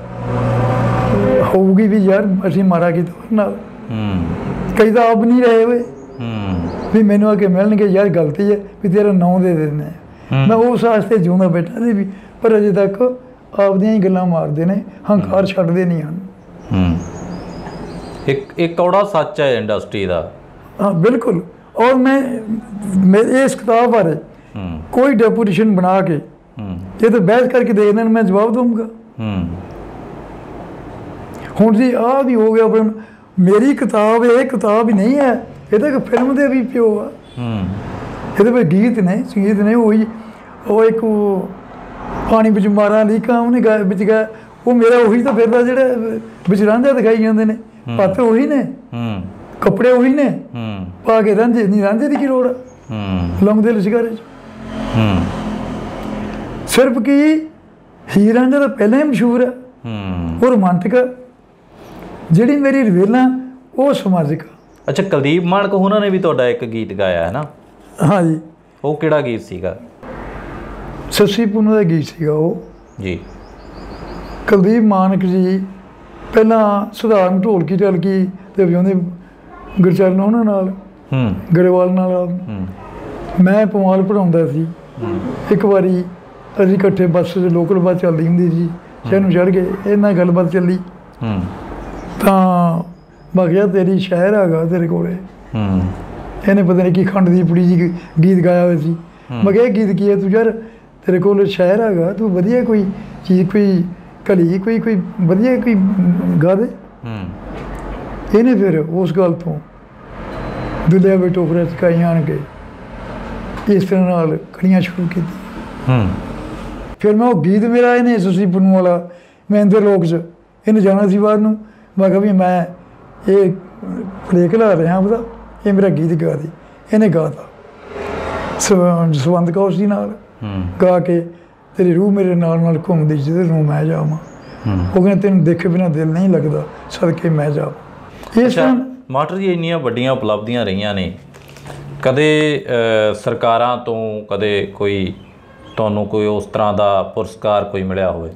ਹੋਊਗੀ ਵੀ ਯਾਰ ਅਸੀਂ ਮਾਰਾ ਕੀਤਾ ਉਹਨਾਂ ਨਾਲ। ਹੂੰ ਕਈ ਤਾਂ ਆਪ ਨਹੀਂ ਰਹੇ ਹੋਏ ਹੂੰ ਵੀ ਮੈਨੂੰ ਆ ਕੇ ਮਿਲਣਗੇ, ਯਾਰ ਗਲਤੀ ਹੈ ਵੀ ਤੇਰਾ ਨਾਂ ਦੇ ਦਿੰਦੇ ਆ। ਮੈਂ ਉਸ ਵਾਸਤੇ ਜਿਉਂਦਾ ਬੈਠਾ ਸੀ ਵੀ, ਪਰ ਅਜੇ ਤੱਕ ਆਪਦੀਆਂ ਹੀ ਗੱਲਾਂ ਮਾਰਦੇ ਨੇ, ਹੰਕਾਰ ਛੱਡਦੇ ਨਹੀਂ ਹਨ। ਹੂੰ ਇੱਕ ਇੱਕ ਕੌੜਾ ਸੱਚ ਹੈ ਇੰਡਸਟਰੀ ਦਾ। ਹਾਂ ਬਿਲਕੁਲ। ਔਰ ਮੈਂ ਮੇਰੇ ਇਸ ਕਿਤਾਬ ਬਾਰੇ ਹੂੰ ਕੋਈ ਡੈਪੂਟੇਸ਼ਨ ਬਣਾ ਕੇ ਹੂੰ ਇਹ ਤਾਂ ਬਹਿਸ ਕਰਕੇ ਦੇ ਦੇਣ, ਮੈਂ ਜਵਾਬ ਦਊਂਗਾ। ਹੂੰ ਹੁਣ ਜੀ ਆਹ ਵੀ ਹੋ ਗਿਆ, ਪਰ ਮੇਰੀ ਕਿਤਾਬ ਇਹ ਕਿਤਾਬ ਹੀ ਨਹੀਂ ਹੈ, ਇਹ ਤਾਂ ਇੱਕ ਫਿਲਮ ਦੇ ਵੀ ਪਿਓ ਆ। ਹੂੰ ਇਹਦੇ ਵਿੱਚ ਗੀਤ ਨੇ, ਸੰਗੀਤ ਨੇ। ਉਹੀ ਉਹ ਇੱਕ ਉਹ ਪਾਣੀ ਵਿੱਚ ਮਾਰਾਂ ਲੀਕਾਂ ਉਹਨੇ ਗਾ ਵਿੱਚ ਗਾ, ਉਹ ਮੇਰਾ ਉਹੀ ਤਾਂ ਫਿਰਦਾ ਜਿਹੜਾ ਵਿੱਚ ਰਾਂਝਾ ਦਿਖਾਈ ਜਾਂਦੇ ਨੇ। ਪਾਤਰ ਉਹੀ ਨੇ, ਹੂੰ ਕੱਪੜੇ ਉਹੀ ਨੇ, ਹੂੰ ਪਾ ਕੇ ਰਾਂਝੇ ਨਹੀਂ, ਰਾਂਝੇ ਦੀ ਕੀ ਲੋੜ ਆ ਹੂੰ ਲੰਘਦੇ ਲਸ਼ਕਾਰੇ 'ਚ। ਹੂੰ ਸਿਰਫ ਕੀ ਹੀਰ ਰਾਂਝਾ ਤਾਂ ਪਹਿਲਾਂ ਹੀ ਮਸ਼ਹੂਰ ਆ, ਹੂੰ ਉਹ ਰੋਮਾਂਟਿਕ ਆ। ਜਿਹੜੀ ਮੇਰੀ ਰਵੇਲਾਂ ਉਹ ਸਮਾਜਿਕ ਆ। ਅੱਛਾ, ਕੁਲਦੀਪ ਮਾਣਕ ਉਹਨਾਂ ਨੇ ਵੀ ਤੁਹਾਡਾ ਇੱਕ ਗੀਤ ਗਾਇਆ ਹੈ ਨਾ? हाँ जी। ਉਹ ਕਿਹੜਾ ਗੀਤ ਸੀਗਾ? ਸੱਸੀ ਪੁੰਨੂ ਦਾ ਗੀਤ ਸੀਗਾ ਉਹ ਜੀ। ਕੁਲਦੀਪ ਮਾਨਕ ਜੀ ਪਹਿਲਾਂ ਸੁਧਾਰਨ ਢੋਲਕੀ ਢਲਕੀ ਤੇ ਵਜਾਉਂਦੇ ਗੁਰਚਰਨ ਉਹਨਾਂ ਨਾਲ ਹੂੰ ਗਰੇਵਾਲ ਨਾਲ। ਹੂੰ ਮੈਂ ਪਵਾਲ ਪੜ੍ਹਾਉਂਦਾ ਸੀ। ਇੱਕ ਵਾਰੀ ਅਸੀਂ ਇਕੱਠੇ ਬੱਸ 'ਚ ਲੋਕਲ ਬੱਸ ਚੱਲਦੀ ਹੁੰਦੀ ਸੀ, ਸ਼ਹਿਰ ਨੂੰ ਚੜ੍ਹ ਕੇ ਇਹਨਾਂ ਗੱਲਬਾਤ ਚੱਲੀ ਹੂੰ ਤਾਂ ਮੈਂ ਕਿਹਾ ਤੇਰੀ ਸ਼ਾਇਰ ਹੈਗਾ ਤੇਰੇ ਕੋਲੇ। ਹੂੰ ਇਹਨੇ ਪਤਾ ਨਹੀਂ ਕੀ ਖੰਡ ਦੀ ਪੁੜੀ ਜੀ ਗੀਤ ਗਾਇਆ ਹੋਇਆ ਸੀ। ਮੈਂ ਕਿਹਾ ਇਹ ਗੀਤ ਕੀ ਹੈ ਤੂੰ ਯਾਰ, ਤੇਰੇ ਕੋਲ ਸ਼ਾਇਰ ਹੈਗਾ, ਤੂੰ ਵਧੀਆ ਕੋਈ ਚੀਜ਼ ਕੋਈ ਕਲੀ ਕੋਈ ਕੋਈ ਵਧੀਆ ਕੋਈ ਗਾ ਦੇ। ਇਹਨੇ ਫਿਰ ਉਸ ਗੱਲ ਤੋਂ ਦੁਲਿਆ ਵੇ ਟੋਕਰਾ ਚਕਾਈ ਆਣ ਕੇ ਇਸ ਤਰ੍ਹਾਂ ਨਾਲ ਕੜੀਆਂ ਸ਼ੁਰੂ ਕੀਤੀ। ਫਿਰ ਮੈਂ ਉਹ ਗੀਤ ਮੇਰਾ ਇਹਨੇ ਸੱਸੀ ਪੁੰਨੂ ਵਾਲਾ ਮਹਿੰਦਰ ਲੋਕ 'ਚ ਇਹਨੇ ਜਾਣਾ ਸੀ ਬਾਹਰ ਨੂੰ। ਮੈਂ ਕਿਹਾ ਵੀ ਮੈਂ ਇਹ ਪਲੇਕ ਲਾ ਰਿਹਾ ਉਹਦਾ, ਇਹ ਮੇਰਾ ਗੀਤ ਗਾ ਦੇ। ਇਹਨੇ ਗਾ ਤਾ ਜਸਵੰਤ ਕੌਰ ਜੀ ਨਾਲ ਗਾ ਕੇ ਤੇਰੀ ਰੂਹ ਮੇਰੇ ਨਾਲ ਨਾਲ ਘੁੰਮਦੀ ਜਿਹਦੇ ਨੂੰ ਮੈਂ ਜਾਵਾਂ। ਉਹ ਕਹਿੰਦੇ ਤੈਨੂੰ ਦੇਖੇ ਬਿਨਾਂ ਦਿਲ ਨਹੀਂ ਲੱਗਦਾ ਸਦਕੇ ਮੈਂ ਜਾਵਾਂ। ਇਸ ਤਰ੍ਹਾਂ ਮਾਸਟਰ ਜੀ ਇੰਨੀਆਂ ਵੱਡੀਆਂ ਉਪਲਬਧੀਆਂ ਰਹੀਆਂ ਨੇ, ਕਦੇ ਸਰਕਾਰਾਂ ਤੋਂ ਕਦੇ ਕੋਈ ਤੁਹਾਨੂੰ ਕੋਈ ਉਸ ਤਰ੍ਹਾਂ ਦਾ ਪੁਰਸਕਾਰ ਕੋਈ ਮਿਲਿਆ ਹੋਵੇ?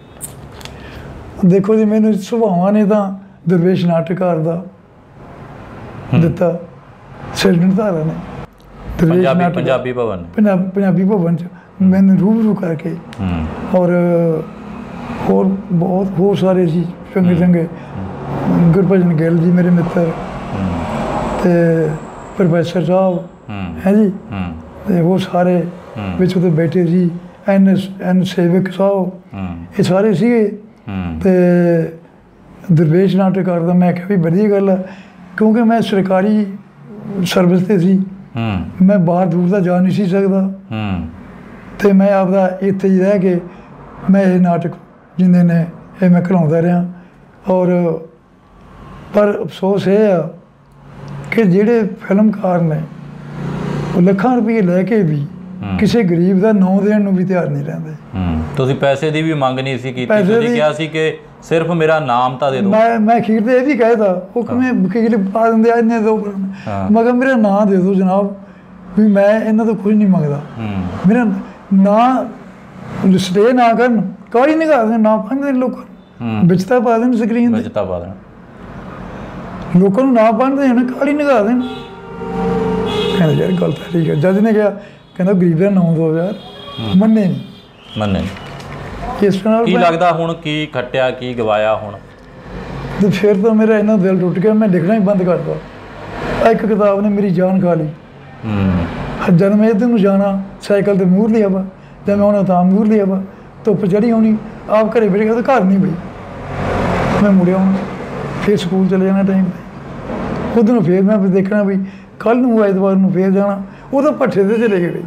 ਦੇਖੋ ਜੀ ਮੈਨੂੰ ਸੁਭਾਵਾਂ ਨੇ ਤਾਂ ਦਰਵੇਸ਼ ਨਾਟਕਕਾਰ ਦਾ ਦਿੱਤਾ, ਸਿਰਜਣ ਧਾਰਾ ਨੇ ਪੰਜਾਬੀ ਪੰਜਾਬੀ ਭਵਨ ਪੰਜਾਬੀ ਭਵਨ 'ਚ ਮੈਨੂੰ ਰੂਬਰੂ ਕਰਕੇ ਔਰ ਹੋਰ ਬਹੁਤ ਹੋਰ ਸਾਰੇ ਸੀ ਚੰਗੇ ਚੰਗੇ ਗੁਰਭਜਨ ਗਿੱਲ ਜੀ ਮੇਰੇ ਮਿੱਤਰ ਤੇ ਪ੍ਰੋਫੈਸਰ ਸਾਹਿਬ ਹੈ ਜੀ ਤੇ ਉਹ ਸਾਰੇ ਵਿੱਚ ਉਹਦੇ ਬੈਠੇ ਸੀ ਐਨ ਐਨ ਸੇਵਕ ਸਾਹਿਬ ਇਹ ਸਾਰੇ ਸੀਗੇ ਤੇ ਦਰਵੇਸ਼ ਨਾਟਕਕਾਰ ਦਾ ਮੈਂ ਕਿਹਾ ਵੀ ਵਧੀਆ ਗੱਲ ਹੈ ਕਿਉਂਕਿ ਮੈਂ ਸਰਕਾਰੀ ਸਰਵਿਸ 'ਤੇ ਸੀ, ਮੈਂ ਬਾਹਰ ਦੂਰ ਦਾ ਜਾ ਨਹੀਂ ਸੀ ਸਕਦਾ ਤੇ ਮੈਂ ਆਪਦਾ ਇੱਥੇ ਹੀ ਰਹਿ ਕੇ ਮੈਂ ਇਹ ਨਾਟਕ ਜਿੰਨੇ ਨੇ ਇਹ ਮੈਂ ਖਿਲਾਉਂਦਾ ਰਿਹਾ। ਔਰ ਪਰ ਅਫਸੋਸ ਇਹ ਆ ਕਿ ਜਿਹੜੇ ਫਿਲਮਕਾਰ ਨੇ ਉਹ ਲੱਖਾਂ ਰੁਪਏ ਲੈ ਕੇ ਵੀ ਕਿਸੇ ਗਰੀਬ ਦਾ ਨਾਂ ਦੇਣ ਨੂੰ ਵੀ ਤਿਆਰ ਨਹੀਂ ਰਹਿੰਦੇ। ਤੁਸੀਂ ਪੈਸੇ ਦੀ ਵੀ ਮੰਗ ਨਹੀਂ ਸੀ ਕੀਤੀ, ਤੁਸੀਂ ਕਿਹਾ ਸੀ ਕਿ ਸਿਰਫ ਮੇਰਾ ਨਾਮ ਤਾਂ ਦੇ ਦਿਓ। ਮੈਂ ਮੈਂ ਅਖੀਰ ਤੇ ਇਹ ਵੀ ਕਹਿਦਾ, ਉਹ ਕਿਵੇਂ ਵਕੀਲ ਪਾ ਦਿੰਦੇ ਆ ਇੰਨੇ ਦੋ, ਮੈਂ ਕਿਹਾ ਮੇਰਾ ਨਾਂ ਦੇ ਦਿਓ ਜਨਾਬ ਵੀ ਮੈਂ ਇਹਨਾਂ ਤੋਂ ਕੁਝ ਨਹੀਂ ਮੰਗਦਾ, ਮੇਰਾ ਨਾਂ ਸਟੇ ਨਾ ਕਰਨ ਕਾਹਲੀ ਨਿਗਾਹ ਦੇਣ ਨਾ ਪਾਉਂਦੇ ਲੋਕਾਂ ਵਿੱਚ ਤਾਂ ਪਾ ਦੇਣ ਸਕਰੀਨ ਵਿੱਚ ਤਾਂ ਪਾ ਦੇਣ ਲੋਕਾਂ ਨੂੰ ਨਾ ਪਾਉਂਦੇ ਹਨ ਕਾਹਲੀ ਨਿਗਾਹ ਦੇਣ। ਕਹਿੰਦਾ ਯਾਰ ਗੱਲ ਤਾਂ ਠੀਕ ਹੈ। ਜੱਜ ਨੇ ਕਿਹਾ ਕਹਿੰਦਾ ਗਰੀਬ ਦਾ ਨਾਂ ਦੋ ਯਾਰ, ਮੰਨੇ ਨਹੀਂ ਮੰਨੇ ਇਸ ਤਰ੍ਹਾਂ। ਕੀ ਲੱਗਦਾ ਹੁਣ ਕੀ ਖੱਟਿਆ ਕੀ ਗਵਾਇਆ ਹੁਣ? ਤੇ ਫਿਰ ਤਾਂ ਮੇਰਾ ਇੰਨਾ ਦਿਲ ਟੁੱਟ ਗਿਆ, ਮੈਂ ਲਿਖਣਾ ਹੀ ਬੰਦ ਕਰਤਾ। ਇੱਕ ਕਿਤਾਬ ਨੇ ਮੇਰੀ ਜਾਨ ਖਾ ਲਈ। ਜਦ ਮੈਂ ਇੱਧਰ ਨੂੰ ਜਾਣਾ ਸਾਈਕਲ 'ਤੇ ਮੂਹਰ ਲਿਆ ਵਾ, ਜਦ ਮੈਂ ਆਉਣਾ ਤਾਂ ਮੂਹਰ ਲਿਆ ਵਾ, ਧੁੱਪ ਚੜ੍ਹੀ ਹੋਣੀ, ਆਪ ਘਰੇ ਬੈਠ ਗਿਆ ਤਾਂ ਘਰ ਨਹੀਂ ਬਈ ਮੈਂ ਮੁੜਿਆ ਆਉਣਾ, ਫਿਰ ਸਕੂਲ ਚਲੇ ਜਾਣਾ ਟਾਈਮ 'ਤੇ। ਉੱਧਰ ਨੂੰ ਫਿਰ ਮੈਂ ਦੇਖਣਾ ਵੀ ਕੱਲ੍ਹ ਨੂੰ ਐਤਵਾਰ ਨੂੰ ਫਿਰ ਜਾਣਾ, ਉਹ ਤਾਂ ਭੱਠੇ 'ਤੇ ਚਲੇ ਗਏ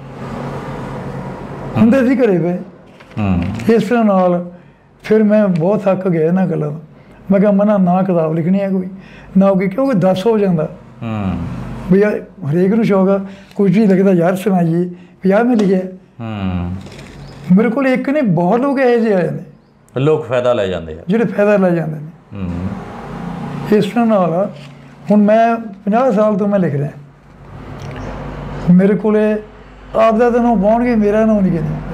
ਹੁੰਦੇ ਸੀ ਘਰੇ ਪਏ। ਇਸ ਤਰ੍ਹਾਂ ਨਾਲ ਫਿਰ ਮੈਂ ਬਹੁਤ ਥੱਕ ਗਿਆ ਇਹਨਾਂ ਗੱਲਾਂ ਤੋਂ। ਮੈਂ ਕਿਹਾ ਮਨਾ ਨਾ ਕਿਤਾਬ ਲਿਖਣੀ ਹੈ ਕੋਈ ਨਾ ਹੋਗੀ, ਕਿਉਂਕਿ ਦੱਸ ਹੋ ਜਾਂਦਾ ਵੀ ਯਾਰ ਹਰੇਕ ਨੂੰ ਸ਼ੌਕ ਆ ਕੁਝ ਵੀ ਲਿਖਦਾ ਯਾਰ ਸੁਣਾਈਏ ਵੀ ਯਾਰ ਮੈਂ ਲਿਖਿਆ। ਮੇਰੇ ਕੋਲ ਇੱਕ ਨੇ ਬਹੁਤ ਲੋਕ ਇਹੋ ਜਿਹੇ ਆਏ ਨੇ, ਲੋਕ ਫਾਇਦਾ ਲੈ ਜਾਂਦੇ ਆ, ਜਿਹੜੇ ਫਾਇਦਾ ਲੈ ਜਾਂਦੇ ਨੇ। ਇਸ ਤਰ੍ਹਾਂ ਨਾਲ ਹੁਣ ਮੈਂ ਪੰਜਾਹ ਸਾਲ ਤੋਂ ਮੈਂ ਲਿਖ ਰਿਹਾ, ਮੇਰੇ ਕੋਲ ਆਪਦਾ ਤਾਂ ਨਾਂ ਪਾਉਣਗੇ, ਮੇਰਾ ਨਾਂ ਨਹੀਂ ਕਹਿੰਦੇ।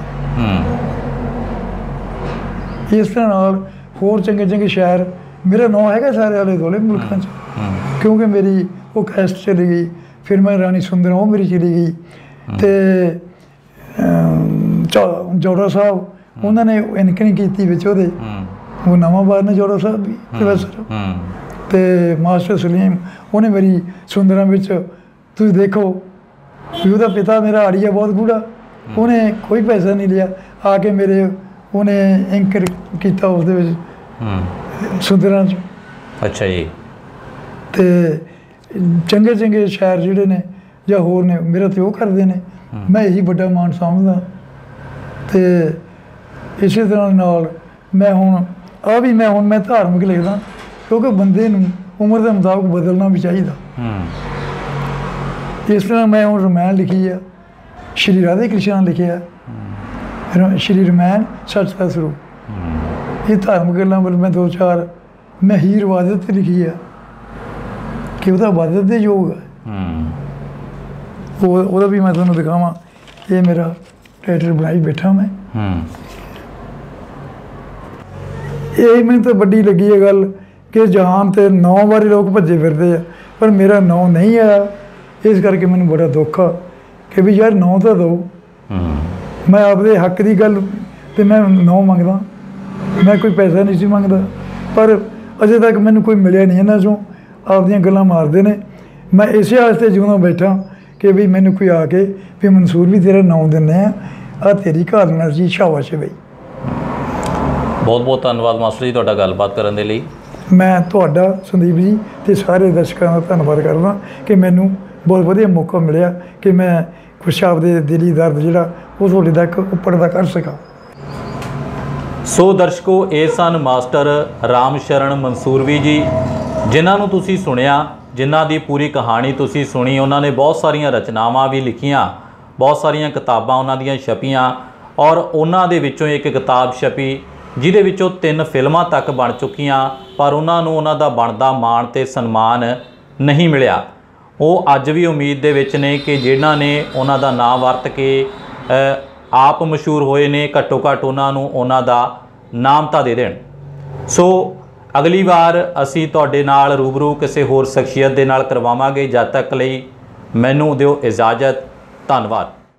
ਇਸ ਤਰ੍ਹਾਂ ਨਾਲ ਹੋਰ ਚੰਗੇ ਚੰਗੇ ਸ਼ਾਇਰ ਮੇਰਾ ਨਾਂ ਹੈਗਾ ਸਾਰੇ ਆਲੇ ਦੁਆਲੇ ਮੁਲਕਾਂ 'ਚ, ਕਿਉਂਕਿ ਮੇਰੀ ਉਹ ਕੈਸਟ ਚਲੀ ਗਈ, ਫਿਰ ਮੈਂ ਰਾਣੀ ਸੁੰਦਰਾਂ ਉਹ ਮੇਰੀ ਚਲੀ ਗਈ ਅਤੇ ਜੋੜਾ ਸਾਹਿਬ ਉਹਨਾਂ ਨੇ ਇਨਕਨੀ ਕੀਤੀ ਵਿੱਚ ਉਹਦੇ, ਉਹ ਨਵਾਂ ਬਾਰ ਨੇ ਜੋੜਾ ਸਾਹਿਬ ਵੀ ਪ੍ਰੋਫੈਸਰ, ਅਤੇ ਮਾਸਟਰ ਸਲੀਮ ਉਹਨੇ ਮੇਰੀ ਸੁੰਦਰਾਂ ਵਿੱਚ ਤੁਸੀਂ ਦੇਖੋ ਵੀ ਉਹਦਾ ਪਿਤਾ ਮੇਰਾ ਆੜੀਆ ਬਹੁਤ ਗੂੜਾ, ਉਹਨੇ ਕੋਈ ਪੈਸਾ ਨਹੀਂ ਲਿਆ, ਆ ਕੇ ਮੇਰੇ ਉਹਨੇ ਐਂਕਰ ਕੀਤਾ ਉਸਦੇ ਵਿੱਚ ਸੁੰਦਰਾਂ 'ਚ। ਅੱਛਾ ਜੀ। ਅਤੇ ਚੰਗੇ ਚੰਗੇ ਸ਼ਾਇਰ ਜਿਹੜੇ ਨੇ ਜਾਂ ਹੋਰ ਨੇ ਮੇਰਾ ਤਾਂ ਉਹ ਕਰਦੇ ਨੇ, ਮੈਂ ਇਹੀ ਵੱਡਾ ਮਾਣ ਸਮਝਦਾ। ਅਤੇ ਇਸੇ ਤਰ੍ਹਾਂ ਨਾਲ ਮੈਂ ਹੁਣ ਆ ਵੀ ਮੈਂ ਹੁਣ ਮੈਂ ਧਾਰਮਿਕ ਲਿਖਦਾ, ਕਿਉਂਕਿ ਬੰਦੇ ਨੂੰ ਉਮਰ ਦੇ ਮੁਤਾਬਕ ਬਦਲਣਾ ਵੀ ਚਾਹੀਦਾ। ਇਸ ਤਰ੍ਹਾਂ ਮੈਂ ਹੁਣ ਰਮਾਇਣ ਲਿਖੀ ਆ, ਸ਼੍ਰੀ ਰਾਧੇ ਕ੍ਰਿਸ਼ਨ ਲਿਖਿਆ, ਸ਼੍ਰੀ ਰਮਾਇਣ ਸੱਚ ਦਾ ਸਰੂਪ। ਇਹ ਧਾਰਮਿਕ ਗੱਲਾਂ ਵੱਲ ਮੈਂ ਦੋ ਚਾਰ ਮੈਂ ਹੀਰ ਇਬਾਦਤ 'ਤੇ ਲਿਖੀ ਆ ਕਿ ਉਹਦਾ ਇਬਾਦਤ ਦੇ ਯੋਗ ਹੈ। ਉਹ ਉਹਦਾ ਵੀ ਮੈਂ ਤੁਹਾਨੂੰ ਦਿਖਾਵਾਂ। ਇਹ ਮੇਰਾ ਟਾਈਟਲ ਬਣਾਈ ਬੈਠਾ ਮੈਂ। ਹੂੰ ਇਹ ਮੈਨੂੰ ਤਾਂ ਵੱਡੀ ਲੱਗੀ ਇਹ ਗੱਲ ਕਿ ਜਹਾਨ ਤੇ ਨੌ ਵਾਰੀ ਲੋਕ ਭੱਜੇ ਫਿਰਦੇ ਆ ਪਰ ਮੇਰਾ ਨਾਂ ਨਹੀਂ ਆਇਆ। ਇਸ ਕਰਕੇ ਮੈਨੂੰ ਬੜਾ ਦੁੱਖ ਆ ਕਿ ਵੀ ਯਾਰ ਨਾਂ ਤਾਂ ਦਿਓ। ਮੈਂ ਆਪਦੇ ਹੱਕ ਦੀ ਗੱਲ ਤੇ ਮੈਂ ਨਾਂ ਮੰਗਦਾ, ਮੈਂ ਕੋਈ ਪੈਸਾ ਨਹੀਂ ਸੀ ਮੰਗਦਾ, ਪਰ ਅਜੇ ਤੱਕ ਮੈਨੂੰ ਕੋਈ ਮਿਲਿਆ ਨਹੀਂ ਇਹਨਾਂ 'ਚੋਂ। ਆਪਦੀਆਂ ਗੱਲਾਂ ਮਾਰਦੇ ਨੇ। ਮੈਂ ਇਸੇ ਵਾਸਤੇ ਜਿਉਂ ਬੈਠਾ ਕਿ ਵੀ ਮੈਨੂੰ ਕੋਈ ਆ ਕੇ ਵੀ ਮਨਸੂਰ ਵੀ ਤੇਰਾ ਨਾਂ ਦਿੰਦੇ ਆ, ਆ ਤੇਰੀ ਘਾਲਣਾ ਸੀ, ਸ਼ਾਬਾਸ਼ ਬਈ। ਬਹੁਤ ਬਹੁਤ ਧੰਨਵਾਦ ਮਾਸਟਰ ਜੀ ਤੁਹਾਡਾ ਗੱਲਬਾਤ ਕਰਨ ਦੇ ਲਈ। ਮੈਂ ਤੁਹਾਡਾ ਸੰਦੀਪ ਜੀ ਤੇ ਸਾਰੇ ਦਰਸ਼ਕਾਂ ਦਾ ਧੰਨਵਾਦ ਕਰਦਾ ਕਿ ਮੈਨੂੰ ਬਹੁਤ ਵਧੀਆ ਮੌਕਾ ਮਿਲਿਆ ਕਿ ਮੈਂ ਕੁਛ ਆਪਦੇ ਦਿਲੀ ਦਰਦ ਜਿਹੜਾ ਉਹ ਤੁਹਾਡੇ ਤੱਕ ਉੱਪਰ ਦਾ ਕਰ ਸਕਾਂ। ਸੋ ਦਰਸ਼ਕੋ, ਇਹ ਸਨ ਮਾਸਟਰ ਰਾਮ ਸ਼ਰਨ ਮਨਸੂਰਵੀ ਜੀ, ਜਿਨ੍ਹਾਂ ਨੂੰ ਤੁਸੀਂ ਸੁਣਿਆ, ਜਿਨ੍ਹਾਂ ਦੀ ਪੂਰੀ ਕਹਾਣੀ ਤੁਸੀਂ ਸੁਣੀ। ਉਹਨਾਂ ਨੇ ਬਹੁਤ ਸਾਰੀਆਂ ਰਚਨਾਵਾਂ ਵੀ ਲਿਖੀਆਂ, ਬਹੁਤ ਸਾਰੀਆਂ ਕਿਤਾਬਾਂ ਉਹਨਾਂ ਦੀਆਂ ਛਪੀਆਂ, ਔਰ ਉਹਨਾਂ ਦੇ ਵਿੱਚੋਂ ਇੱਕ ਕਿਤਾਬ ਛਪੀ ਜਿਹਦੇ ਵਿੱਚੋਂ ਤਿੰਨ ਫਿਲਮਾਂ ਤੱਕ ਬਣ ਚੁੱਕੀਆਂ, ਪਰ ਉਹਨਾਂ ਨੂੰ ਉਹਨਾਂ ਦਾ ਬਣਦਾ ਮਾਣ ਤੇ ਸਨਮਾਨ ਨਹੀਂ ਮਿਲਿਆ। ਉਹ ਅੱਜ ਵੀ ਉਮੀਦ ਦੇ ਵਿੱਚ ਨੇ ਕਿ ਜਿਨ੍ਹਾਂ ਨੇ ਉਹਨਾਂ ਦਾ ਨਾਂ ਵਰਤ ਕੇ ਆਪ ਮਸ਼ਹੂਰ ਹੋਏ ਨੇ, ਘੱਟੋ ਘੱਟ ਉਹਨਾਂ ਨੂੰ ਉਹਨਾਂ ਦਾ ਨਾਮ ਤਾਂ ਦੇ ਦੇਣ। ਸੋ ਅਗਲੀ ਵਾਰ ਅਸੀਂ ਤੁਹਾਡੇ ਨਾਲ ਰੂਬਰੂ ਕਿਸੇ ਹੋਰ ਸ਼ਖਸੀਅਤ ਦੇ ਨਾਲ ਕਰਵਾਵਾਂਗੇ। ਜਦ ਤੱਕ ਲਈ ਮੈਨੂੰ ਦਿਓ ਇਜਾਜ਼ਤ। ਧੰਨਵਾਦ।